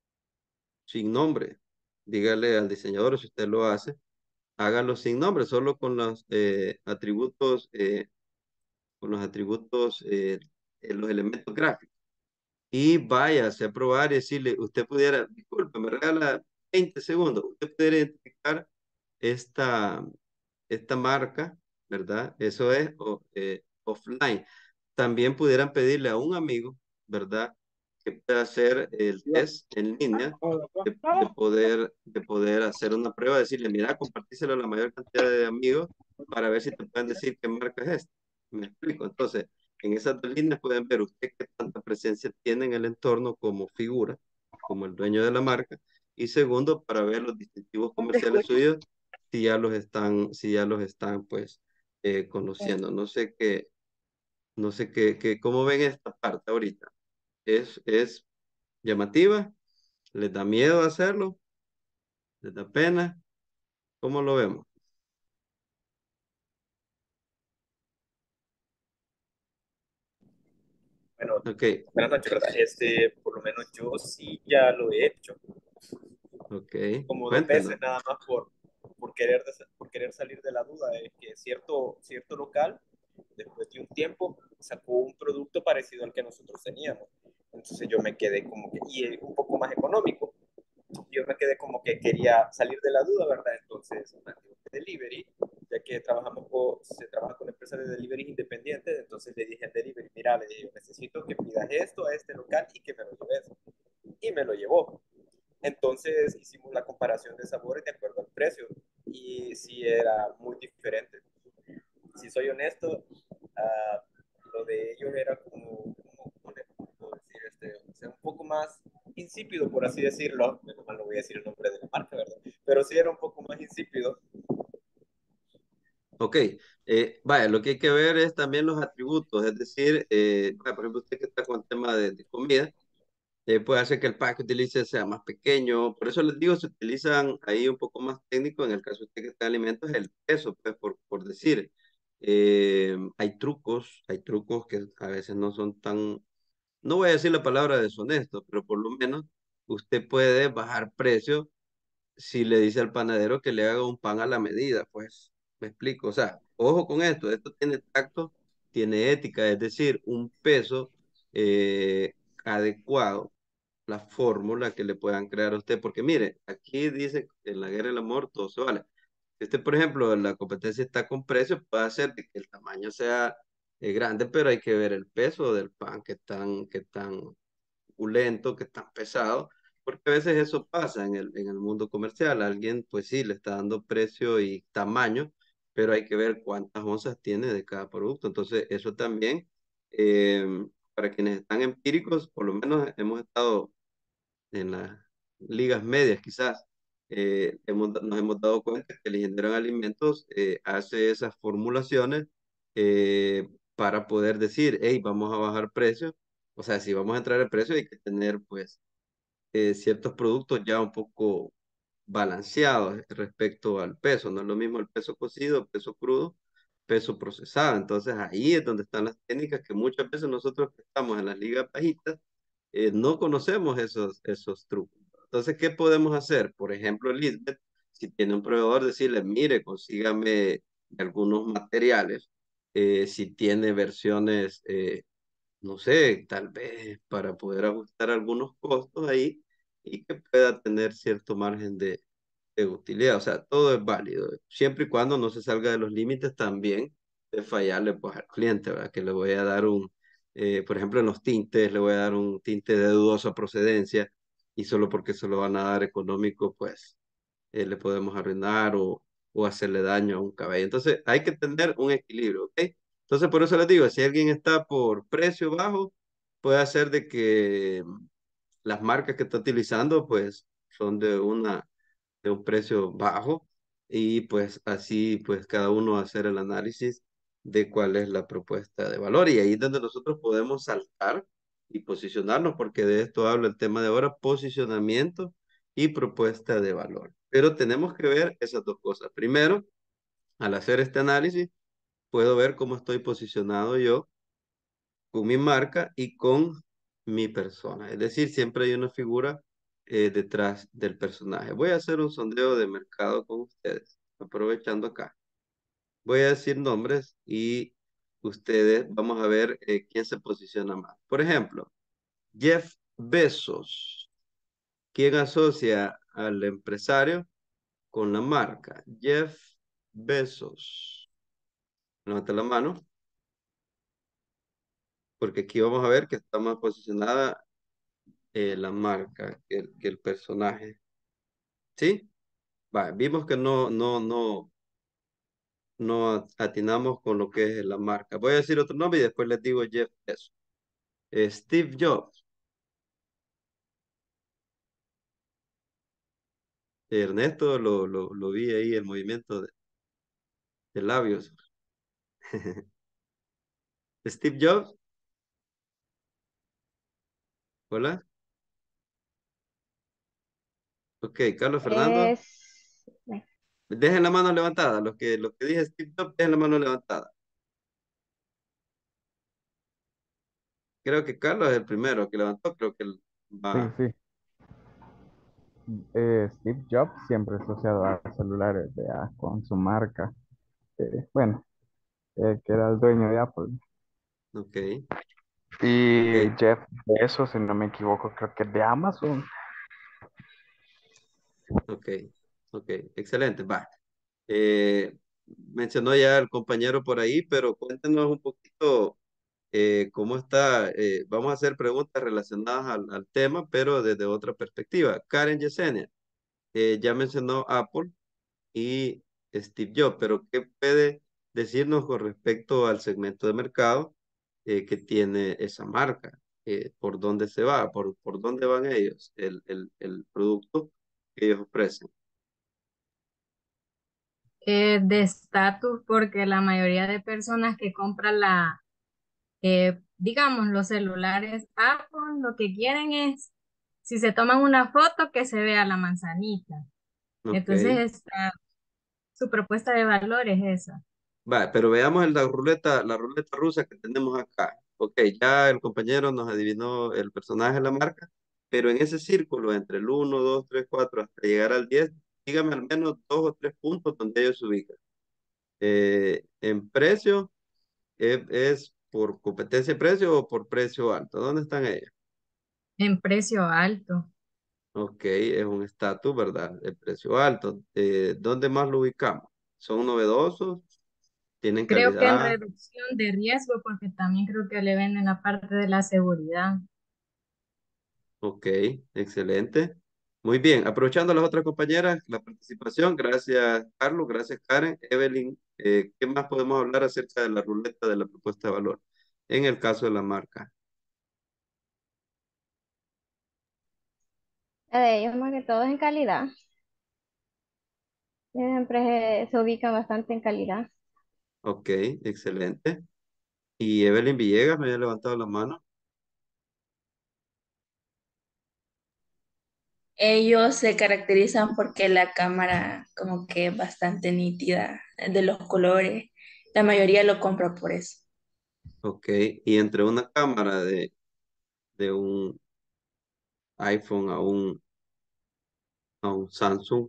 sin nombre. Dígale al diseñador, si usted lo hace, hágalo sin nombre, solo con los eh, atributos, eh, con los atributos, eh, eh, los elementos gráficos. Y váyase a probar y decirle, usted pudiera, disculpe, me regala veinte segundos, usted pudiera identificar esta, esta marca, ¿verdad? Eso es o- eh, offline. También pudieran pedirle a un amigo, ¿verdad? Que pueda hacer el test en línea de, de poder, de poder hacer una prueba, decirle, mira, compartíselo a la mayor cantidad de amigos para ver si te pueden decir qué marca es esta. ¿Me explico? Entonces, en esas dos líneas pueden ver usted qué tanta presencia tiene en el entorno como figura, como el dueño de la marca. Y segundo, para ver los distintivos comerciales suyos, si ya los están, si ya los están, pues, eh, conociendo. No sé qué, no sé qué, qué, cómo ven esta parte ahorita. ¿Es, es llamativa? ¿Les da miedo hacerlo? ¿Les da pena? ¿Cómo lo vemos? Bueno, Ok, buenas noches, ¿verdad? Este, por lo menos yo sí ya lo he hecho, ok, como dos cuéntenos. veces nada más por, por, querer, por querer salir de la duda de que cierto, cierto local, después de un tiempo, sacó un producto parecido al que nosotros teníamos. Entonces yo me quedé como que, y un poco más económico. Yo me quedé como que quería salir de la duda, ¿verdad? Entonces, delivery, ya que trabajamos con, se trabaja con empresas de delivery independientes, entonces le dije al delivery, mira, le dije, necesito que pidas esto a este local y que me lo lleves. Y me lo llevó. Entonces hicimos la comparación de sabores de acuerdo al precio y sí era muy diferente. Si soy honesto, uh, lo de ellos era como, como, como puedo decir, este, o sea, un poco más insípido, por así decirlo. Menos mal no voy a decir el nombre de la marca, ¿verdad? Pero sí era un poco más insípido. Ok, eh, vaya, lo que hay que ver es también los atributos, es decir, eh, vaya, por ejemplo, usted que está con el tema de, de comida, eh, puede hacer que el pack que utilice sea más pequeño. Por eso les digo, se utilizan ahí un poco más técnico en el caso de usted que está en alimentos, el peso, pues por, por decir. Eh, hay trucos, hay trucos que a veces no son tan, no voy a decir la palabra deshonesto, pero por lo menos usted puede bajar precio si le dice al panadero que le haga un pan a la medida, pues me explico. O sea, ojo con esto, esto tiene tacto tiene ética, es decir, un peso eh, adecuado, la fórmula que le puedan crear a usted, porque mire, aquí dice en la guerra del amor todo se vale. Si usted, por ejemplo, la competencia está con precios, puede hacer de que el tamaño sea eh, grande, pero hay que ver el peso del pan, que tan, que tan suculento, que tan pesado, porque a veces eso pasa en el, en el mundo comercial. Alguien, pues sí, le está dando precio y tamaño, pero hay que ver cuántas onzas tiene de cada producto. Entonces, eso también, eh, para quienes están empíricos, por lo menos hemos estado en las ligas medias quizás, eh, hemos, nos hemos dado cuenta que el ingeniero en alimentos eh, hace esas formulaciones eh, para poder decir, hey, vamos a bajar precios. O sea, si vamos a entrar en precio hay que tener pues eh, ciertos productos ya un poco balanceados respecto al peso. No es lo mismo el peso cocido, peso crudo, peso procesado. Entonces ahí es donde están las técnicas que muchas veces nosotros que estamos en las ligas bajitas eh, no conocemos esos, esos trucos. Entonces, ¿qué podemos hacer? Por ejemplo, Lisbeth, si tiene un proveedor, decirle, mire, consígame algunos materiales, eh, si tiene versiones, eh, no sé, tal vez para poder ajustar algunos costos ahí y que pueda tener cierto margen de, de utilidad. O sea, todo es válido, siempre y cuando no se salga de los límites también de fallarle pues al cliente, ¿verdad? Que le voy a dar un, eh, por ejemplo, en los tintes, le voy a dar un tinte de dudosa procedencia y solo porque se lo van a dar económico, pues eh, le podemos arruinar o, o hacerle daño a un cabello. Entonces, hay que tener un equilibrio, ¿ok? Entonces, por eso les digo, si alguien está por precio bajo, puede hacer de que las marcas que está utilizando, pues, son de una de un precio bajo y pues así pues cada uno hacer el análisis de cuál es la propuesta de valor y ahí es donde nosotros podemos saltar y posicionarnos porque de esto habla el tema de ahora, posicionamiento y propuesta de valor. Pero tenemos que ver esas dos cosas. Primero, al hacer este análisis, puedo ver cómo estoy posicionado yo con mi marca y con mi persona. Es decir, siempre hay una figura eh, detrás del personaje. Voy a hacer un sondeo de mercado con ustedes, aprovechando acá. Voy a decir nombres y ustedes vamos a ver eh, quién se posiciona más. Por ejemplo, Jeff Bezos. ¿Quién asocia al empresario con la marca? Jeff Bezos. Levanta la mano, porque aquí vamos a ver que está más posicionada eh, la marca que el, que el personaje. ¿Sí? Va, vimos que no, no, no, no atinamos con lo que es la marca. Voy a decir otro nombre y después les digo Jeff Bezos. Eh, Steve Jobs. Ernesto lo, lo, lo vi ahí, el movimiento de, de labios. Steve Jobs. Hola. Ok, Carlos Fernando. Es, Dejen la mano levantada. Los que, los que dije Steve Jobs, dejen la mano levantada. Creo que Carlos es el primero que levantó. Creo que él Sí, va. sí. Eh, Steve Jobs siempre asociado a celulares, vea, con su marca. Eh, bueno, eh, que era el dueño de Apple. Ok, Y ok, Jeff Bezos, si no me equivoco, creo que es de Amazon. ok, ok. Excelente. Va. Eh, mencionó ya el compañero por ahí, pero cuéntenos un poquito eh, cómo está. Eh, vamos a hacer preguntas relacionadas al, al tema, pero desde otra perspectiva. Karen Yesenia, eh, ya mencionó Apple y Steve Jobs, pero ¿qué puede decirnos con respecto al segmento de mercado eh, que tiene esa marca? Eh, ¿por dónde se va? ¿Por, por dónde van ellos? El, el, el producto que ellos ofrecen. Eh, de estatus, porque la mayoría de personas que compran la, eh, digamos, los celulares Apple, lo que quieren es, si se toman una foto, que se vea la manzanita. Ok. Entonces, esta, su propuesta de valor es esa. Va, pero veamos la ruleta, la ruleta rusa que tenemos acá. Ok, ya el compañero nos adivinó el personaje de la marca, pero en ese círculo entre el uno, dos, tres, cuatro hasta llegar al diez, dígame al menos dos o tres puntos donde ellos se ubican. Eh, en precio, ¿Es, es por competencia de precio o por precio alto? ¿Dónde están ellas? En precio alto. Ok, es un estatus, ¿verdad? De precio alto. Eh, ¿dónde más lo ubicamos? ¿Son novedosos? ¿Tienen Creo que en calidad? reducción de riesgo, porque también creo que le venden la parte de la seguridad. Ok, excelente. Muy bien, aprovechando a las otras compañeras, la participación, gracias Carlos, gracias Karen, Evelyn, eh, ¿qué más podemos hablar acerca de la ruleta de la propuesta de valor? En el caso de la marca. La de ellos más que todo es en calidad. Siempre se ubica bastante en calidad. Ok, excelente. Y Evelyn Villegas me había levantado la mano. Ellos se caracterizan porque la cámara como que es bastante nítida de los colores. La mayoría lo compra por eso. Ok, y entre una cámara de, de un iPhone a un, a un Samsung,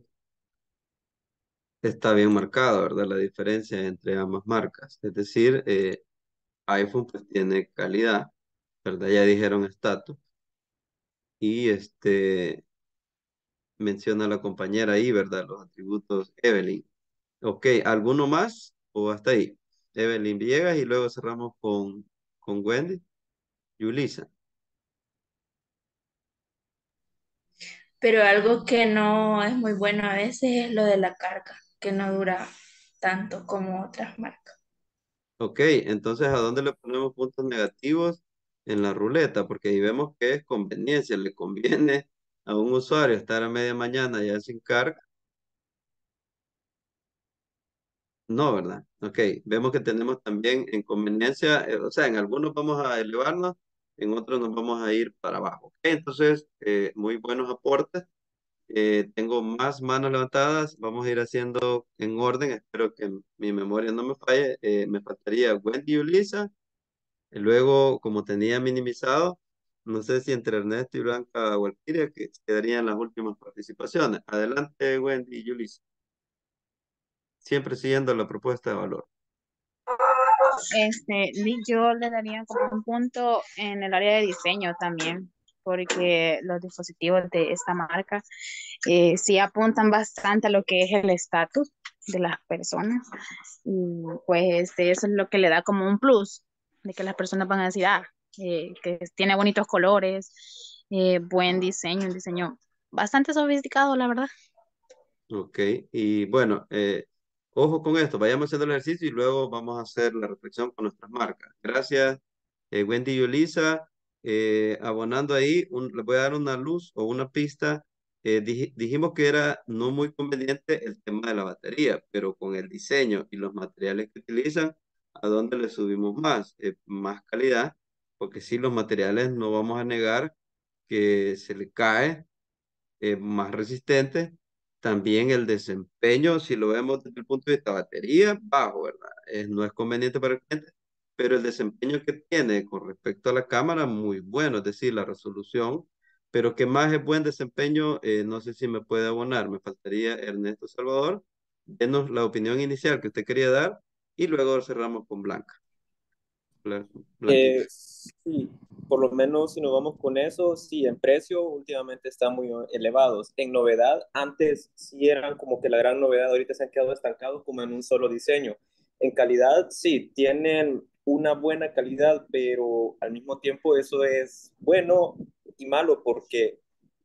está bien marcada, ¿verdad? La diferencia entre ambas marcas. Es decir, eh, iPhone pues tiene calidad, ¿verdad? Ya dijeron estatus. Y este menciona la compañera ahí, ¿verdad? Los atributos Evelyn. Ok, ¿alguno más? ¿O hasta ahí? Evelyn Villegas y luego cerramos con, con Wendy. Yulisa. Pero algo que no es muy bueno a veces es lo de la carga, que no dura tanto como otras marcas. Ok, entonces ¿a dónde le ponemos puntos negativos en la ruleta? Porque ahí vemos que es conveniencia, le conviene a un usuario estar a media mañana ya sin carga. No, ¿verdad? Ok, vemos que tenemos también inconveniencia, eh, o sea, en algunos vamos a elevarnos, en otros nos vamos a ir para abajo. Ok, entonces, eh, muy buenos aportes. Eh, tengo más manos levantadas, vamos a ir haciendo en orden, espero que mi memoria no me falle. Eh, me faltaría Wendy y Ulisa. Y luego, como tenía minimizado, no sé si entre Ernesto y Blanca o Valkyria, que quedarían las últimas participaciones. Adelante, Wendy y Ulisa. Siempre siguiendo la propuesta de valor. Este, Liz, yo le daría como un punto en el área de diseño también, porque los dispositivos de esta marca eh, sí apuntan bastante a lo que es el estatus de las personas. Y pues este, eso es lo que le da como un plus, de que las personas van a decir, ah, eh, que tiene bonitos colores, eh, buen diseño, un diseño bastante sofisticado, la verdad. Ok, y bueno, eh, ojo con esto, vayamos haciendo el ejercicio y luego vamos a hacer la reflexión con nuestras marcas. Gracias, eh, Wendy y Ulisa. Eh, abonando ahí, un- les voy a dar una luz o una pista. Eh, dij- dijimos que era no muy conveniente el tema de la batería, pero con el diseño y los materiales que utilizan, ¿a dónde le subimos más? Eh, más calidad, porque sí, los materiales no vamos a negar que se le cae, eh, más resistente. También el desempeño, si lo vemos desde el punto de vista batería, bajo, ¿verdad? Eh, no es conveniente para el cliente, pero el desempeño que tiene con respecto a la cámara, muy bueno, es decir, la resolución, pero que más es buen desempeño, eh, no sé si me puede abonar, me faltaría Ernesto Salvador, denos la opinión inicial que usted quería dar y luego cerramos con Blanca. Blan- Eh, Blanquita. sí, por lo menos si nos vamos con eso, sí, en precio últimamente están muy elevados. En novedad, antes sí eran como que la gran novedad, ahorita se han quedado estancados como en un solo diseño. En calidad, sí, tienen una buena calidad, pero al mismo tiempo eso es bueno y malo porque,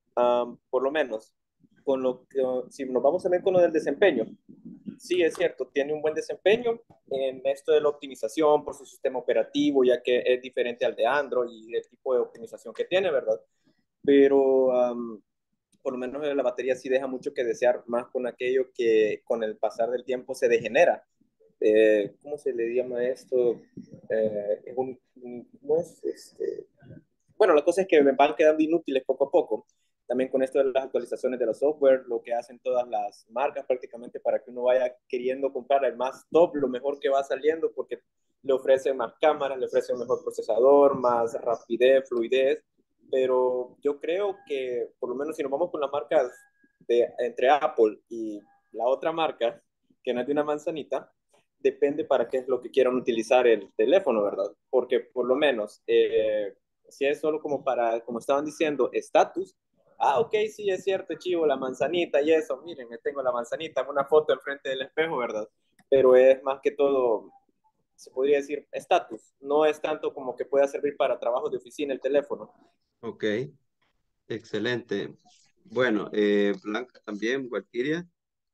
um, por lo menos, con lo que, si nos vamos a ver con lo del desempeño, sí, es cierto, tiene un buen desempeño en esto de la optimización por su sistema operativo, ya que es diferente al de Android y el tipo de optimización que tiene, ¿verdad? Pero um, por lo menos la batería sí deja mucho que desear, más con aquello que con el pasar del tiempo se degenera. Eh, ¿Cómo se le llama esto? Eh, es un, no es este, bueno, la cosa es que me van quedando inútiles poco a poco. También con esto de las actualizaciones de los software, lo que hacen todas las marcas prácticamente para que uno vaya queriendo comprar el más top, lo mejor que va saliendo, porque le ofrecen más cámaras, le ofrecen un mejor procesador, más rapidez, fluidez. Pero yo creo que, por lo menos si nos vamos con las marcas de, entre Apple y la otra marca, que no es de una manzanita, depende para qué es lo que quieran utilizar el teléfono, ¿verdad? Porque por lo menos, eh, si es solo como para, como estaban diciendo, estatus, ah, ok, sí, es cierto, chivo, la manzanita y eso, miren, me tengo la manzanita en una foto enfrente del espejo, ¿verdad? Pero es más que todo, se podría decir, estatus, no es tanto como que pueda servir para trabajos de oficina el teléfono. Ok, excelente. Bueno, eh, Blanca también, Valkyria.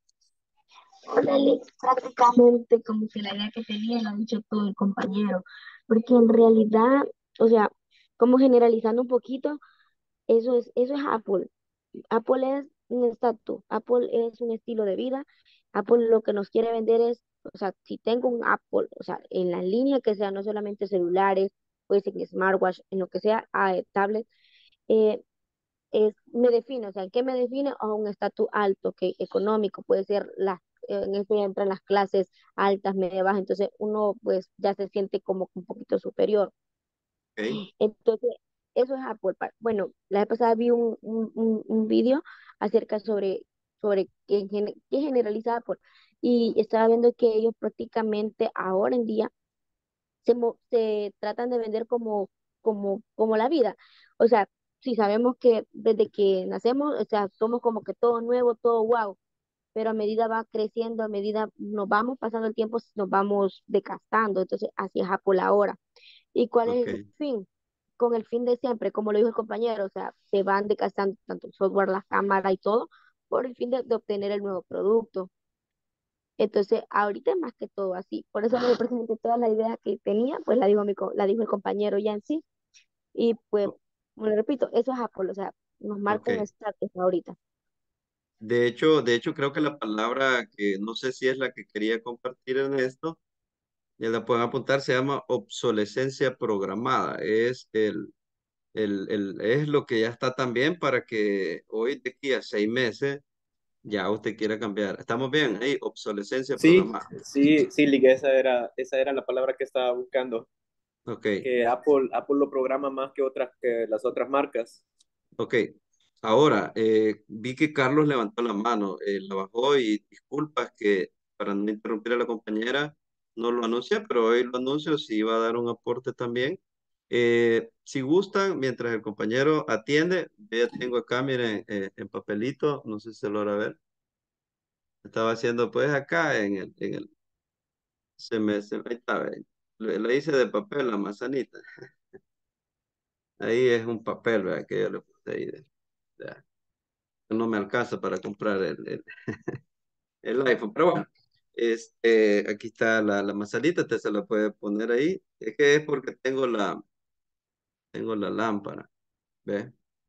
Hola, Alex, prácticamente como que la idea que tenía la ha dicho todo el compañero, porque en realidad, o sea, como generalizando un poquito, eso es, eso es Apple. Apple es un estatus, Apple es un estilo de vida, Apple lo que nos quiere vender es, o sea, si tengo un Apple, o sea, en la línea que sea, no solamente celulares, pues en smartwatch, en lo que sea, a tablet, eh, es, me define, o sea, ¿en qué me define? A un estatus alto, que económico, puede ser las, en eso ya entran las clases altas, medias, bajas, entonces uno pues ya se siente como un poquito superior. Ok, Entonces, eso es Apple. Pa- Bueno, la vez pasada vi un, un, un, un video acerca sobre, sobre qué, gen- qué generaliza Apple y estaba viendo que ellos prácticamente ahora en día se, mo- se tratan de vender como, como, como la vida. O sea, si sabemos que desde que nacemos, o sea, somos como que todo nuevo, todo wow, pero a medida va creciendo, a medida nos vamos pasando el tiempo, nos vamos desgastando. Entonces, así es Apple ahora. ¿Y cuál ok, es el fin? Con el fin de siempre, como lo dijo el compañero, o sea, se van desgastando tanto el software, la cámara y todo, por el fin de, de obtener el nuevo producto. Entonces, ahorita es más que todo así. Por eso me presenté toda la idea que tenía, pues la dijo, mi, co- la dijo el compañero ya en sí. Y pues, o- como le repito, eso es Apple, o sea, nos marca un ok. estatus ahorita. De hecho, de hecho, creo que la palabra que no sé si es la que quería compartir en esto, ya la pueden apuntar, se llama obsolescencia programada. Es el, el, el- es lo que ya está también para que hoy, de aquí a seis meses, ya usted quiera cambiar. ¿Estamos bien? Ahí, obsolescencia Sí, programada. sí, sí, Liga, esa era, esa era la palabra que estaba buscando, Ok, que Apple, Apple lo programa más que otras, que las otras marcas. ok. Ahora, eh, vi que Carlos levantó la mano, eh, la bajó y disculpas que para no interrumpir a la compañera no lo anuncié, pero hoy lo anuncio si iba a dar un aporte también. Eh, si gustan, mientras el compañero atiende, yo ya tengo acá, miren, eh, en papelito, no sé si se logra ver. Estaba haciendo pues acá en el, en el, se me, se me, ahí está, ve. Le, le hice de papel la manzanita. Ahí es un papel, ¿verdad? Que yo le puse ahí. De- de- no me alcanza para comprar el, el, el iPhone, pero bueno, este, aquí está la, la manzanita, usted se la puede poner ahí. Es que es porque tengo la, tengo la lámpara, ¿ve?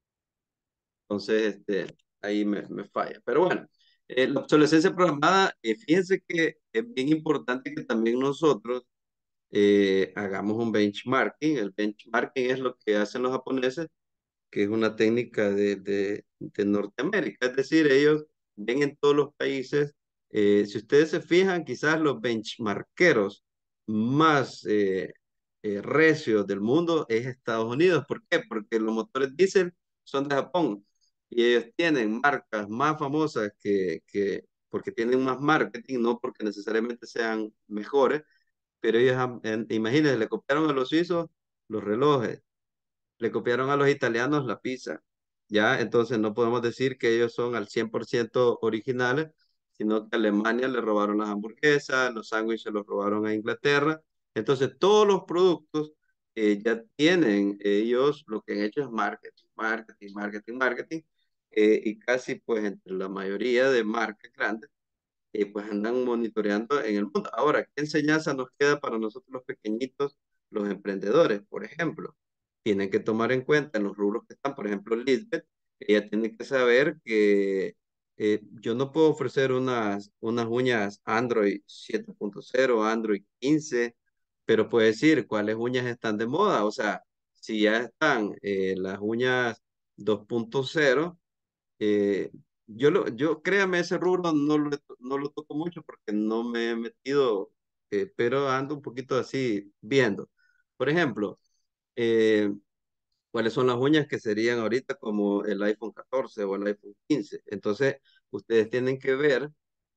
Entonces, este, ahí me, me falla. Pero bueno, eh, la obsolescencia programada, eh, fíjense que es bien importante que también nosotros eh, hagamos un benchmarking. El benchmarking es lo que hacen los japoneses, que es una técnica de, de, de Norteamérica. Es decir, ellos ven en todos los países, eh, si ustedes se fijan, quizás los benchmarkeros más eh, eh, recios del mundo es Estados Unidos. ¿Por qué? Porque los motores diésel son de Japón y ellos tienen marcas más famosas que, que porque tienen más marketing, no porque necesariamente sean mejores, pero ellos, han- en- imagínense, le copiaron a los suizos los relojes, le copiaron a los italianos la pizza, ¿ya? Entonces no podemos decir que ellos son al cien por ciento originales, sino que a Alemania le robaron las hamburguesas, los sándwiches se los robaron a Inglaterra. Entonces todos los productos eh, ya tienen ellos, lo que han hecho es marketing, marketing, marketing, marketing, eh, y casi pues entre la mayoría de marcas grandes y pues andan monitoreando en el mundo. Ahora, ¿qué enseñanza nos queda para nosotros los pequeñitos, los emprendedores? Por ejemplo, tienen que tomar en cuenta en los rubros que están, por ejemplo, Lisbeth, ella tiene que saber que eh, yo no puedo ofrecer unas, unas uñas Android siete punto cero, Android quince, pero puede decir cuáles uñas están de moda. O sea, si ya están eh, las uñas dos punto cero, eh, yo, lo, yo créame, ese rubro no lo, no lo toco mucho porque no me he metido, eh, pero ando un poquito así viendo. Por ejemplo, eh, ¿cuáles son las uñas que serían ahorita como el iPhone catorce o el iPhone quince? Entonces, ustedes tienen que ver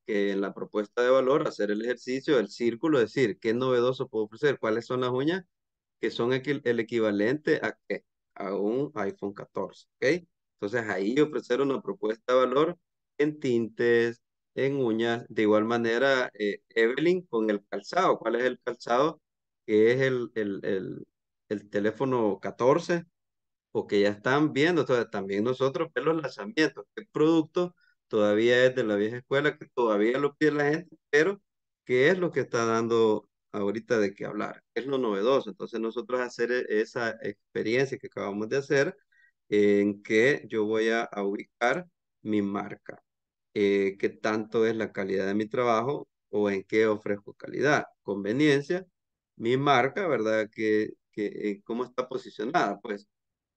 que en la propuesta de valor hacer el ejercicio del círculo, decir, ¿qué novedoso puedo ofrecer? ¿Cuáles son las uñas que son equi- el equivalente a qué? A un iPhone catorce, ¿ok? Entonces ahí ofrecer una propuesta de valor en tintes, en uñas, de igual manera, eh, Evelyn, con el calzado. ¿Cuál es el calzado? Que es el, el, el, el teléfono catorce o que ya están viendo. Entonces, también nosotros ver los lanzamientos, qué producto todavía es de la vieja escuela, que todavía lo pide la gente, pero qué es lo que está dando ahorita de qué hablar, qué es lo novedoso. Entonces, nosotros hacer e- esa experiencia que acabamos de hacer, en que yo voy a, a ubicar mi marca, eh, qué tanto es la calidad de mi trabajo o en qué ofrezco calidad, conveniencia, mi marca, ¿verdad? Que, que, eh, cómo está posicionada, pues.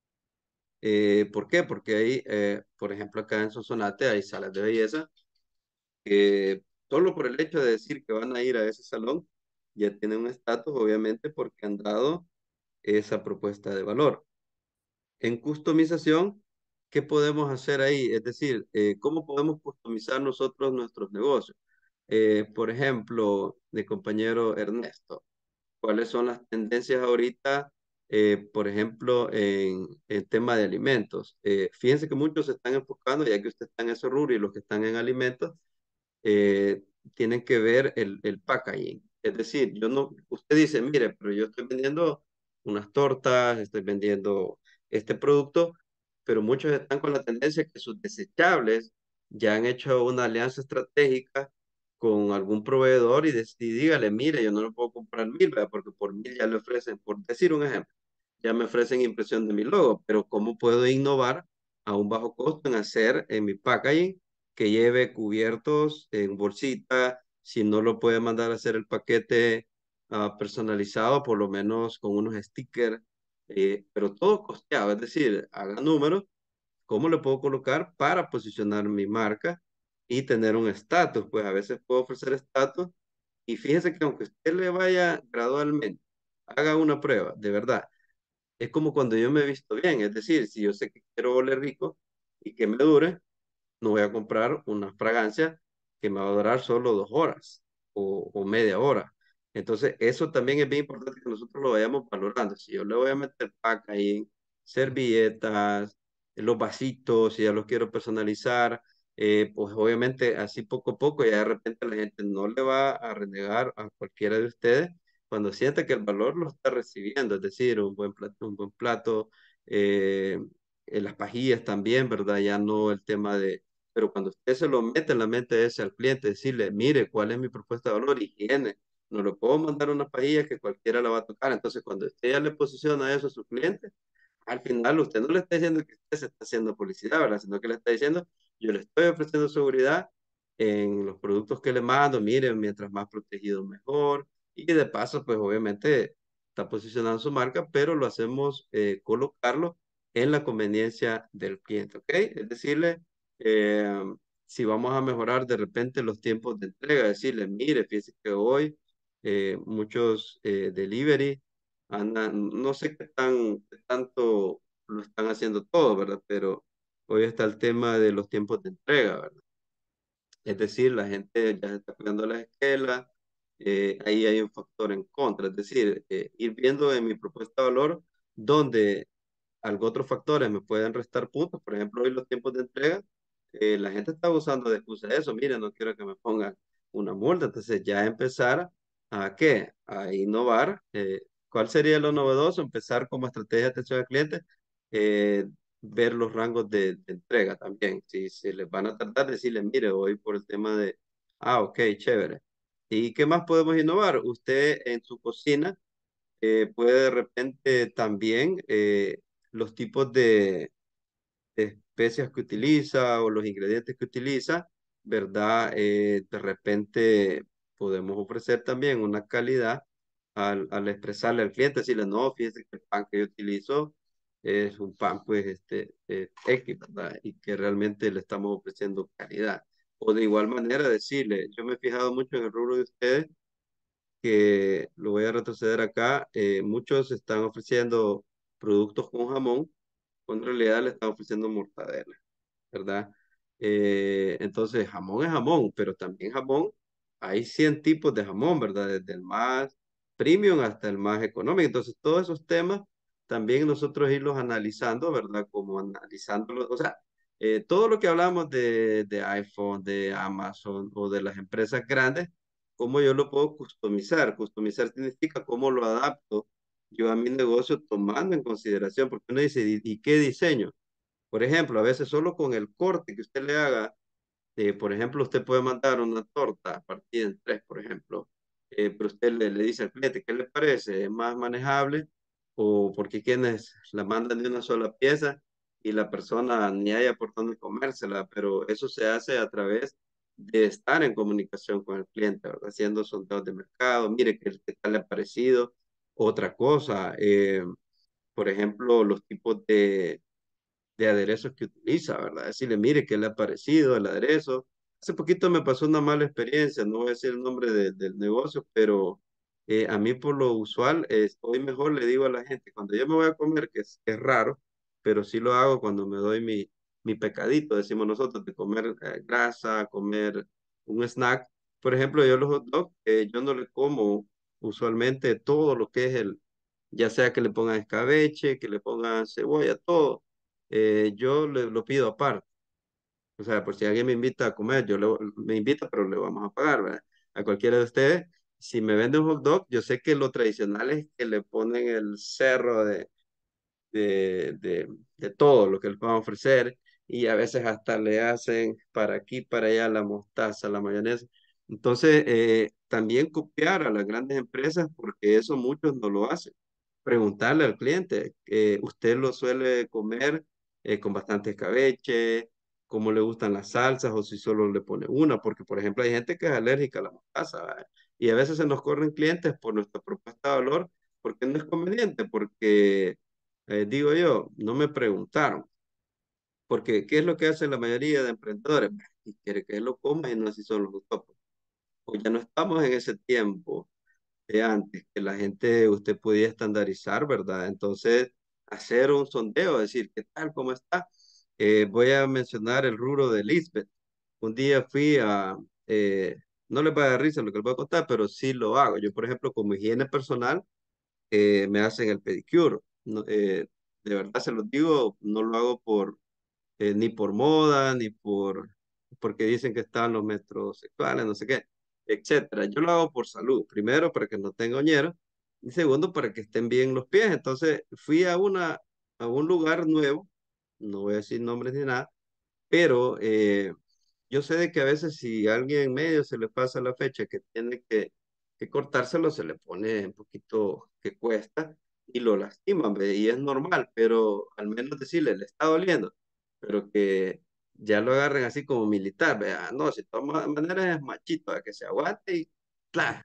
Eh, ¿por qué? Porque hay, eh, por ejemplo, acá en Sonsonate hay salas de belleza que solo por el hecho de decir que van a ir a ese salón ya tienen un estatus, obviamente, porque han dado esa propuesta de valor. En customización, ¿qué podemos hacer ahí? Es decir, eh, ¿cómo podemos customizar nosotros nuestros negocios? Eh, por ejemplo, mi compañero Ernesto, ¿cuáles son las tendencias ahorita, eh, por ejemplo, en el tema de alimentos? Eh, fíjense que muchos se están enfocando, ya que usted está en ese rubro y los que están en alimentos, eh, tienen que ver el, el packaging. Es decir, yo no, usted dice, mire, pero yo estoy vendiendo unas tortas, estoy vendiendo este producto, pero muchos están con la tendencia que sus desechables ya han hecho una alianza estratégica con algún proveedor y, des- y dígale, mire, yo no lo puedo comprar mil, ¿verdad? Porque por mil ya le ofrecen, por decir un ejemplo, ya me ofrecen impresión de mi logo, pero ¿cómo puedo innovar a un bajo costo en hacer en mi packaging que lleve cubiertos en bolsita? Si no lo puede mandar a hacer el paquete ah, personalizado, por lo menos con unos stickers, eh, pero todo costeado, es decir, haga números, ¿cómo le puedo colocar para posicionar mi marca y tener un estatus? Pues a veces puedo ofrecer estatus y fíjese que aunque usted le vaya gradualmente, haga una prueba, de verdad. Es como cuando yo me he visto bien, es decir, si yo sé que quiero oler rico y que me dure, no voy a comprar una fragancia que me va a durar solo dos horas o, o media hora. Entonces, eso también es bien importante que nosotros lo vayamos valorando. Si yo le voy a meter packaging, servilletas, los vasitos, si ya los quiero personalizar, eh, pues obviamente así poco a poco, ya de repente la gente no le va a renegar a cualquiera de ustedes cuando sienta que el valor lo está recibiendo, es decir, un buen plato, un buen plato, eh, en las pajillas también, ¿verdad? Ya no el tema de, pero cuando usted se lo mete en la mente ese al cliente, decirle, mire, ¿cuál es mi propuesta de valor? Higiene. No le puedo mandar una pajilla que cualquiera la va a tocar. Entonces, cuando usted ya le posiciona eso a su cliente, al final usted no le está diciendo que usted se está haciendo publicidad, ¿verdad? Sino que le está diciendo, yo le estoy ofreciendo seguridad en los productos que le mando, miren, mientras más protegido mejor. Y de paso, pues obviamente está posicionando su marca, pero lo hacemos eh, colocarlo en la conveniencia del cliente, ¿ok? Es decirle, eh, si vamos a mejorar de repente los tiempos de entrega, decirle, mire, fíjese que hoy eh, muchos eh, delivery andan, no sé qué tan, qué tanto lo están haciendo todo, ¿verdad? Pero hoy está el tema de los tiempos de entrega, ¿verdad? Es decir, la gente ya se está cuidando las esquelas, eh, ahí hay un factor en contra, es decir, eh, ir viendo en mi propuesta de valor donde algo otros factores me pueden restar puntos, por ejemplo, hoy los tiempos de entrega, eh, la gente está usando de excusa eso, mire, no quiero que me pongan una multa, entonces ya empezar a qué, a innovar, eh, ¿cuál sería lo novedoso? Empezar como estrategia de atención al cliente, eh, ver los rangos de, de entrega también, si se les van a tardar, decirle, mire, hoy por el tema de, ah, ok, chévere. ¿Y qué más podemos innovar? Usted en su cocina eh, puede de repente también eh, los tipos de, de especias que utiliza o los ingredientes que utiliza, ¿verdad? Eh, de repente podemos ofrecer también una calidad al, al expresarle al cliente, decirle, no, fíjese que el pan que yo utilizo es un pan, pues, este, eh, X, ¿verdad? Y que realmente le estamos ofreciendo calidad. O de igual manera decirle, yo me he fijado mucho en el rubro de ustedes, que lo voy a retroceder acá, eh, muchos están ofreciendo productos con jamón, cuando en realidad le están ofreciendo mortadela, ¿verdad? Eh, entonces, jamón es jamón, pero también jamón, hay cien tipos de jamón, ¿verdad? Desde el más premium hasta el más económico. Entonces, todos esos temas también nosotros irlos analizando, ¿verdad? Como analizándolos, o sea, eh, todo lo que hablamos de, de iPhone, de Amazon o de las empresas grandes, cómo yo lo puedo customizar. Customizar significa cómo lo adapto yo a mi negocio tomando en consideración, porque uno dice, ¿y, y qué diseño? Por ejemplo, a veces solo con el corte que usted le haga, eh, por ejemplo, usted puede mandar una torta partida en tres, por ejemplo, eh, pero usted le, le dice al cliente, ¿qué le parece? ¿Es más manejable? O porque quienes la mandan de una sola pieza y la persona ni haya por dónde comérsela, pero eso se hace a través de estar en comunicación con el cliente, ¿verdad? Haciendo sondeos de mercado, mire qué, qué tal le ha parecido. Otra cosa, eh, por ejemplo, los tipos de de aderezos que utiliza, ¿verdad? Decirle, mire, ¿qué le ha parecido el aderezo? Hace poquito me pasó una mala experiencia, no voy a decir el nombre de- del negocio, pero eh, a mí por lo usual, es, hoy mejor le digo a la gente, cuando yo me voy a comer, que es, es raro, pero sí lo hago cuando me doy mi, mi pecadito, decimos nosotros, de comer eh, grasa, comer un snack. Por ejemplo, yo los hot dogs, eh, yo no le como usualmente todo lo que es el, ya sea que le pongan escabeche, que le pongan cebolla, todo eh, yo le, lo pido aparte. O sea, por si alguien me invita a comer, yo le- me invita, pero le vamos a pagar, ¿verdad? A cualquiera de ustedes, si me venden un hot dog, yo sé que lo tradicional es que le ponen el cerro de, de, de, de todo lo que les van a ofrecer y a veces hasta le hacen para aquí, para allá la mostaza, la mayonesa. Entonces, eh, también copiar a las grandes empresas porque eso muchos no lo hacen. Preguntarle al cliente, eh, ¿usted lo suele comer eh, con bastante escabeche? ¿Cómo le gustan las salsas o si solo le pone una? Porque, por ejemplo, hay gente que es alérgica a la mostaza, ¿verdad? Y a veces se nos corren clientes por nuestra propuesta de valor porque no es conveniente, porque eh, digo yo, no me preguntaron, porque ¿qué es lo que hace la mayoría de emprendedores? Y quiere que él lo coma y no así son los utopos. Pues ya no estamos en ese tiempo de antes, que la gente, usted podía estandarizar, ¿verdad? Entonces, hacer un sondeo, decir, ¿qué tal? ¿Cómo está? Eh, voy a mencionar el rubro de Lisbeth. Un día fui a, eh, no les va a dar risa lo que les voy a contar, pero sí lo hago. Yo, por ejemplo, como higiene personal, eh, me hacen el pedicure. No, eh, de verdad se los digo, no lo hago por, eh, ni por moda, ni por, porque dicen que están los metrosexuales, no sé qué, etcétera. Yo lo hago por salud. Primero, para que no tenga oñero, y segundo, para que estén bien los pies. Entonces, fui a una, a un lugar nuevo, no voy a decir nombres ni nada, pero eh, yo sé de que a veces si a alguien en medio se le pasa la fecha que tiene que, que cortárselo, se le pone un poquito que cuesta y lo lastiman, ¿ve? Y es normal, pero al menos decirle, le está doliendo, pero que ya lo agarren así como militar, vea, no, si de todas maneras es machito, a que se aguante y ¡tla!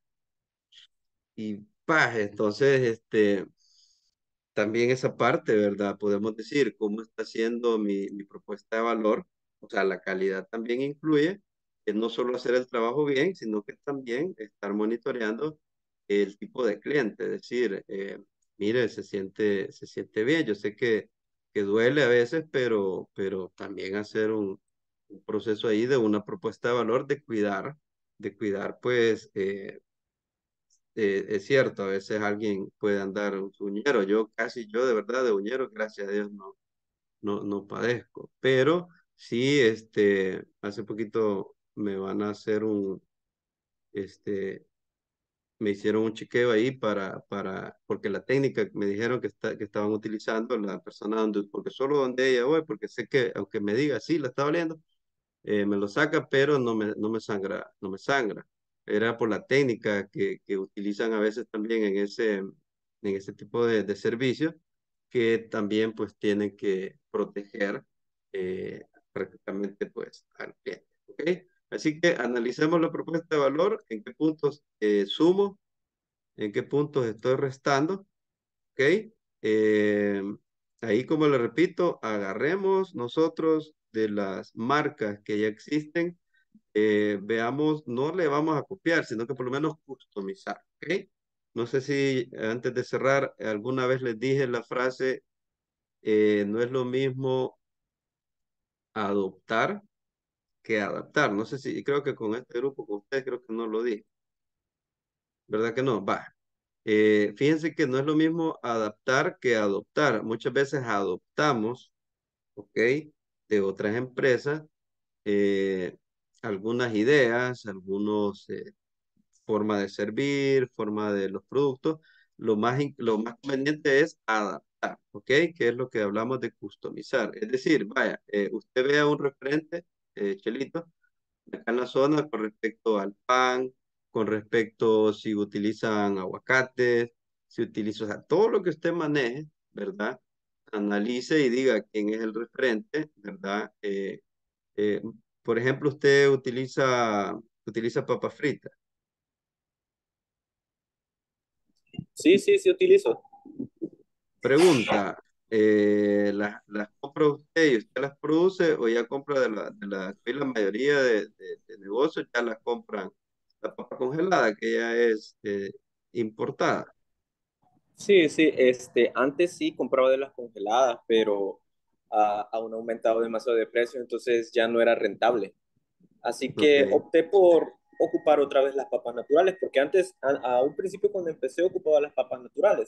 Y pa, entonces, este, también esa parte, ¿verdad? Podemos decir cómo está siendo mi, mi propuesta de valor. O sea, la calidad también incluye que no solo hacer el trabajo bien, sino que también estar monitoreando el tipo de cliente. Es decir, eh, mire, se siente, se siente bien. Yo sé que, que duele a veces, pero, pero también hacer un, un proceso ahí de una propuesta de valor de cuidar, de cuidar, pues, eh, eh, es cierto, a veces alguien puede andar un uñero. Yo casi, yo de verdad de uñero, gracias a Dios, no, no, no padezco. Pero sí, este, hace poquito me van a hacer un, este, me hicieron un chequeo ahí para, para, porque la técnica que me dijeron que, está, que estaban utilizando la persona donde, porque solo donde ella voy, porque sé que aunque me diga, sí, la está doliendo, eh, me lo saca, pero no me, no me sangra, no me sangra. Era por la técnica que, que utilizan a veces también en ese, en ese tipo de, de servicios, que también pues tienen que proteger eh, prácticamente pues al cliente. ¿Ok? Así que analicemos la propuesta de valor, en qué puntos eh, sumo, en qué puntos estoy restando. ¿Ok? Eh, ahí, como le repito, agarremos nosotros de las marcas que ya existen, eh, veamos, no le vamos a copiar, sino que por lo menos customizar. ¿Ok? No sé si antes de cerrar, alguna vez les dije la frase, eh, no es lo mismo adoptar que adaptar. No sé si, creo que con este grupo, con ustedes, creo que no lo dije. ¿Verdad que no? Va. Eh, fíjense que no es lo mismo adaptar que adoptar. Muchas veces adoptamos, ¿ok? De otras empresas, eh, algunas ideas, algunos eh, forma de servir, forma de los productos. Lo más, in- lo más conveniente es adaptar, ¿ok? Que es lo que hablamos de customizar. Es decir, vaya, eh, usted vea un referente, eh, Chelito, acá en la zona con respecto al pan, con respecto si utilizan aguacates, si utilizan, o sea, todo lo que usted maneje, ¿verdad? Analice y diga quién es el referente, ¿verdad? Eh, eh, por ejemplo, usted utiliza, utiliza papas fritas. Sí, sí, sí utilizo. Pregunta, eh, ¿las, las compra usted y usted las produce o ya compra de la, de la, aquí la mayoría de, de- de negocios ya las compran la papa congelada que ya es eh, importada? Sí, sí, este, antes sí compraba de las congeladas, pero ah, aún ha aumentado demasiado de precio, entonces ya no era rentable. Así Ok, que opté por ocupar otra vez las papas naturales, porque antes, a, a un principio cuando empecé, ocupaba las papas naturales.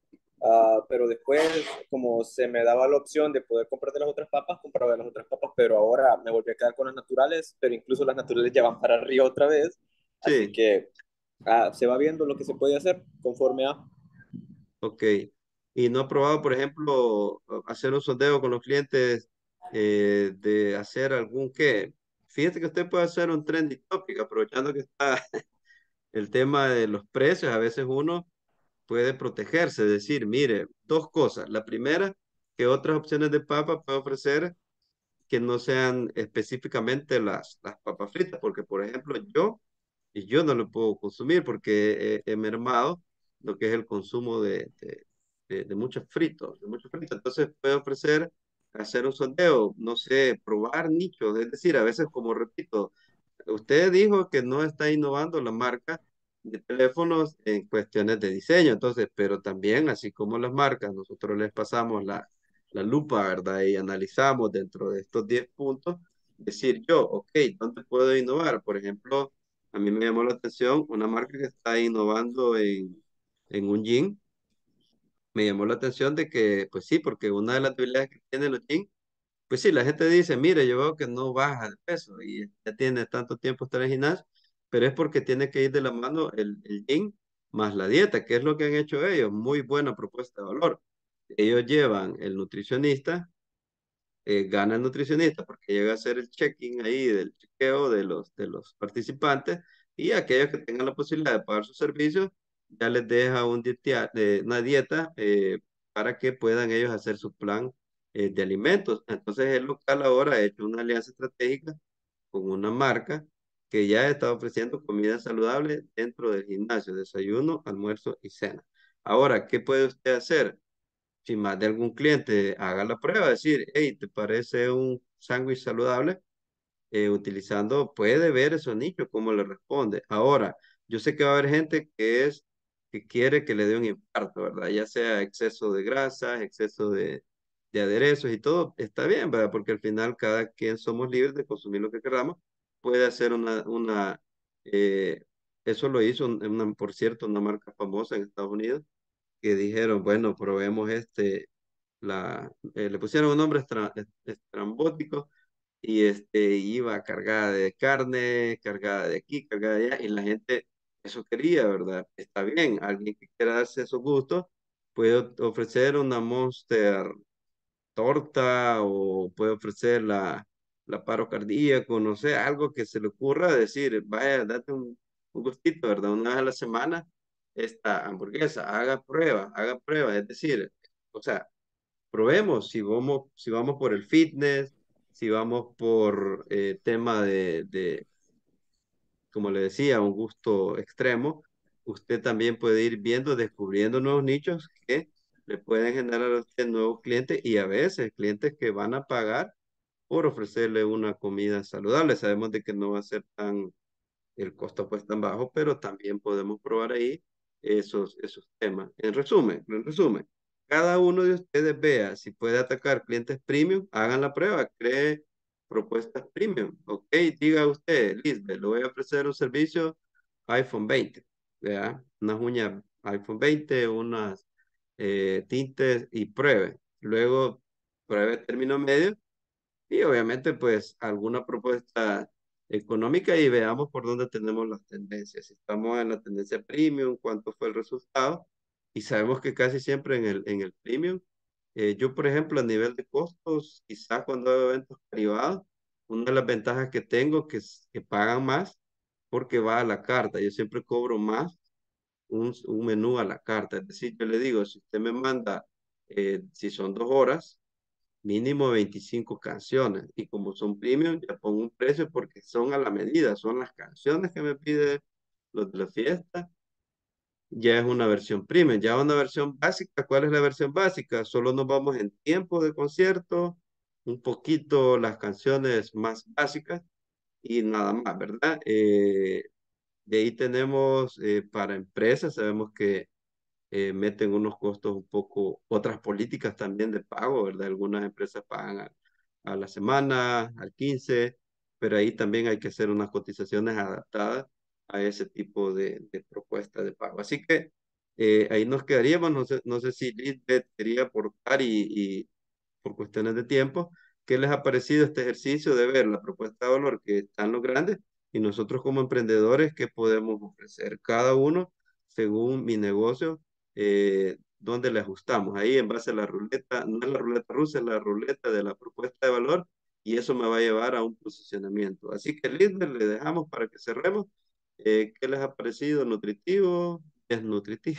Ah, pero después, como se me daba la opción de poder comprar de las otras papas, compraba de las otras papas, pero ahora me volví a quedar con las naturales, pero incluso las naturales ya van para arriba otra vez. Así sí, que ah, se va viendo lo que se puede hacer conforme a... ok. ¿Y no ha probado, por ejemplo, hacer un sondeo con los clientes eh, de hacer algún qué? Fíjate que usted puede hacer un trending topic, aprovechando que está el tema de los precios. A veces uno puede protegerse, decir, mire, dos cosas. La primera, que otras opciones de papa puede ofrecer que no sean específicamente las, las papas fritas, porque por ejemplo yo, y yo no lo puedo consumir porque he, he mermado lo que es el consumo de, de, de, de muchos fritos, de muchos fritos. Entonces puede ofrecer hacer un sondeo, no sé, probar nichos, es decir, a veces como repito, usted dijo que no está innovando la marca de teléfonos en cuestiones de diseño, entonces, pero también, así como las marcas, nosotros les pasamos la, la lupa, ¿verdad? Y analizamos dentro de estos diez puntos, decir yo, ok, ¿dónde puedo innovar? Por ejemplo, a mí me llamó la atención una marca que está innovando en, en un jean. Me llamó la atención de que, pues sí, porque una de las debilidades que tienen los jeans pues sí, la gente dice, mire, yo veo que no baja de peso y ya tiene tanto tiempo estar en el gimnasio, pero es porque tiene que ir de la mano el, el gym más la dieta, que es lo que han hecho ellos. Muy buena propuesta de valor. Ellos llevan el nutricionista, eh, gana el nutricionista porque llega a hacer el check-in ahí del chequeo de los, de los participantes y aquellos que tengan la posibilidad de pagar sus servicios, ya les deja un dietia- eh, una dieta eh, para que puedan ellos hacer su plan eh, de alimentos. Entonces el local ahora ha hecho una alianza estratégica con una marca que ya está ofreciendo comida saludable dentro del gimnasio, desayuno, almuerzo y cena. Ahora, ¿qué puede usted hacer? Si más de algún cliente haga la prueba, decir, hey, ¿te parece un sándwich saludable? Eh, utilizando, puede ver esos nichos, cómo le responde. Ahora, yo sé que va a haber gente que es, que quiere que le dé un infarto, ¿verdad? Ya sea exceso de grasas, exceso de, de aderezos y todo, está bien, ¿verdad? Porque al final cada quien somos libres de consumir lo que queramos. Puede hacer una, una, eh, eso lo hizo, una, por cierto, una marca famosa en Estados Unidos, que dijeron, bueno, probemos este, la, eh, le pusieron un nombre estra- est- estrambótico y este, iba cargada de carne, cargada de aquí, cargada de allá, y la gente eso quería, ¿verdad? Está bien, alguien que quiera darse esos gustos puede ofrecer una Monster torta o puede ofrecer la, la paro cardíaco, no sé, algo que se le ocurra decir, vaya, date un, un gustito, ¿verdad? Una vez a la semana, esta hamburguesa, haga prueba, haga prueba, es decir, o sea, probemos si vamos, si vamos por el fitness, si vamos por eh, tema de, de, como le decía, un gusto extremo, usted también puede ir viendo, descubriendo nuevos nichos que le pueden generar a usted nuevos clientes y a veces clientes que van a pagar por ofrecerle una comida saludable. Sabemos de que no va a ser tan el costo pues tan bajo, pero también podemos probar ahí esos, esos temas. En resumen, en resumen, cada uno de ustedes vea si puede atacar clientes premium, hagan la prueba, cree propuestas premium. Ok, diga usted, Lisbeth, le voy a ofrecer un servicio iPhone veinte, ¿verdad? Unas uñas iPhone veinte, unas eh, tintes y pruebe. Luego pruebe término medio y obviamente pues alguna propuesta económica y veamos por dónde tenemos las tendencias. Si estamos en la tendencia premium, cuánto fue el resultado. Y sabemos que casi siempre en el, en el premium, eh, yo por ejemplo a nivel de costos, quizás cuando hago eventos privados, una de las ventajas que tengo que, es- que pagan más porque va a la carta. Yo siempre cobro más un, un menú a la carta. Es decir, yo le digo, si usted me manda, eh, si son dos horas, mínimo veinticinco canciones. Y como son premium, ya pongo un precio porque son a la medida, son las canciones que me pide los de la fiesta. Ya es una versión premium, ya una versión básica. ¿Cuál es la versión básica? Solo nos vamos en tiempo de concierto, un poquito las canciones más básicas y nada más, ¿verdad? Eh, de ahí tenemos eh, para empresas, sabemos que eh, meten unos costos un poco, otras políticas también de pago, ¿verdad? Algunas empresas pagan a, a la semana, al quince, pero ahí también hay que hacer unas cotizaciones adaptadas a ese tipo de, de propuesta de pago. Así que eh, ahí nos quedaríamos, no sé, no sé si Lisbeth quería aportar y, y por cuestiones de tiempo, ¿qué les ha parecido este ejercicio de ver la propuesta de valor que están los grandes y nosotros como emprendedores qué podemos ofrecer? Cada uno, según mi negocio, eh, dónde le ajustamos. Ahí en base a la ruleta, no es la ruleta rusa, es la ruleta de la propuesta de valor y eso me va a llevar a un posicionamiento. Así que, Lisbeth, le dejamos para que cerremos. Eh, ¿qué les ha parecido? ¿Nutritivo? ¿Es nutritivo?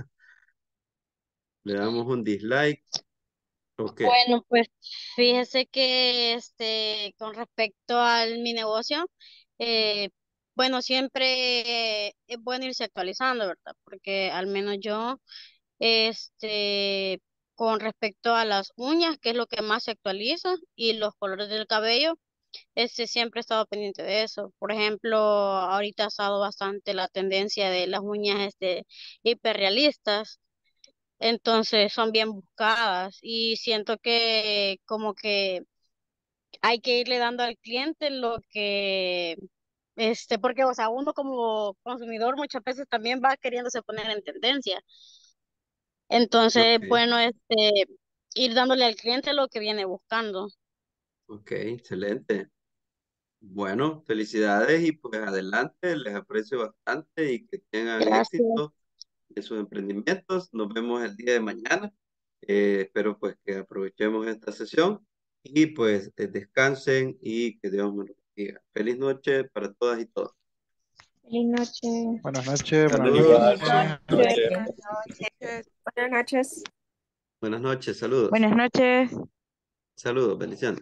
¿Le damos un dislike? ¿O qué? Bueno, pues fíjese que este, con respecto al mi negocio, eh, bueno, siempre eh, es bueno irse actualizando, ¿verdad? Porque al menos yo, este, con respecto a las uñas, que es lo que más se actualiza, y los colores del cabello, este, siempre he estado pendiente de eso. Por ejemplo, ahorita ha estado bastante la tendencia de las uñas, este, hiperrealistas, entonces son bien buscadas y siento que como que hay que irle dando al cliente lo que, este, porque, o sea, uno como consumidor muchas veces también va queriéndose poner en tendencia. Entonces, Ok. bueno, este, ir dándole al cliente lo que viene buscando. Ok, excelente. Bueno, felicidades y pues adelante, les aprecio bastante y que tengan Gracias. éxito en sus emprendimientos. Nos vemos el día de mañana. Eh, espero pues que aprovechemos esta sesión y pues eh, descansen y que Dios me los bendiga. Feliz noche para todas y todos. Feliz noche. Buenas noches, buenas Saludos. Igual, noches. noche. Buenas noches. Buenas noches, saludos. Buenas noches. Saludos, bendiciones.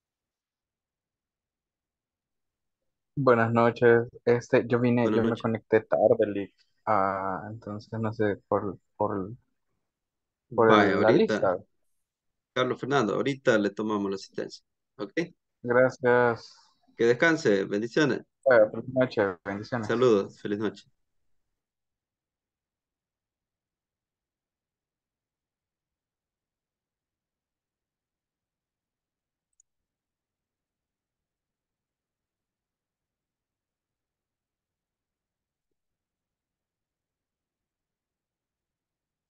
Buenas noches. Este, yo vine, Buenas yo me noches. conecté tarde, Lick. Ah, entonces no sé, por, por, por Vaya, el- la ahorita, lista. Carlos Fernando, ahorita le tomamos la asistencia. ¿Ok? Gracias. Que descanse, bendiciones. Eh, buenas noches, bendiciones. Saludos, feliz noche.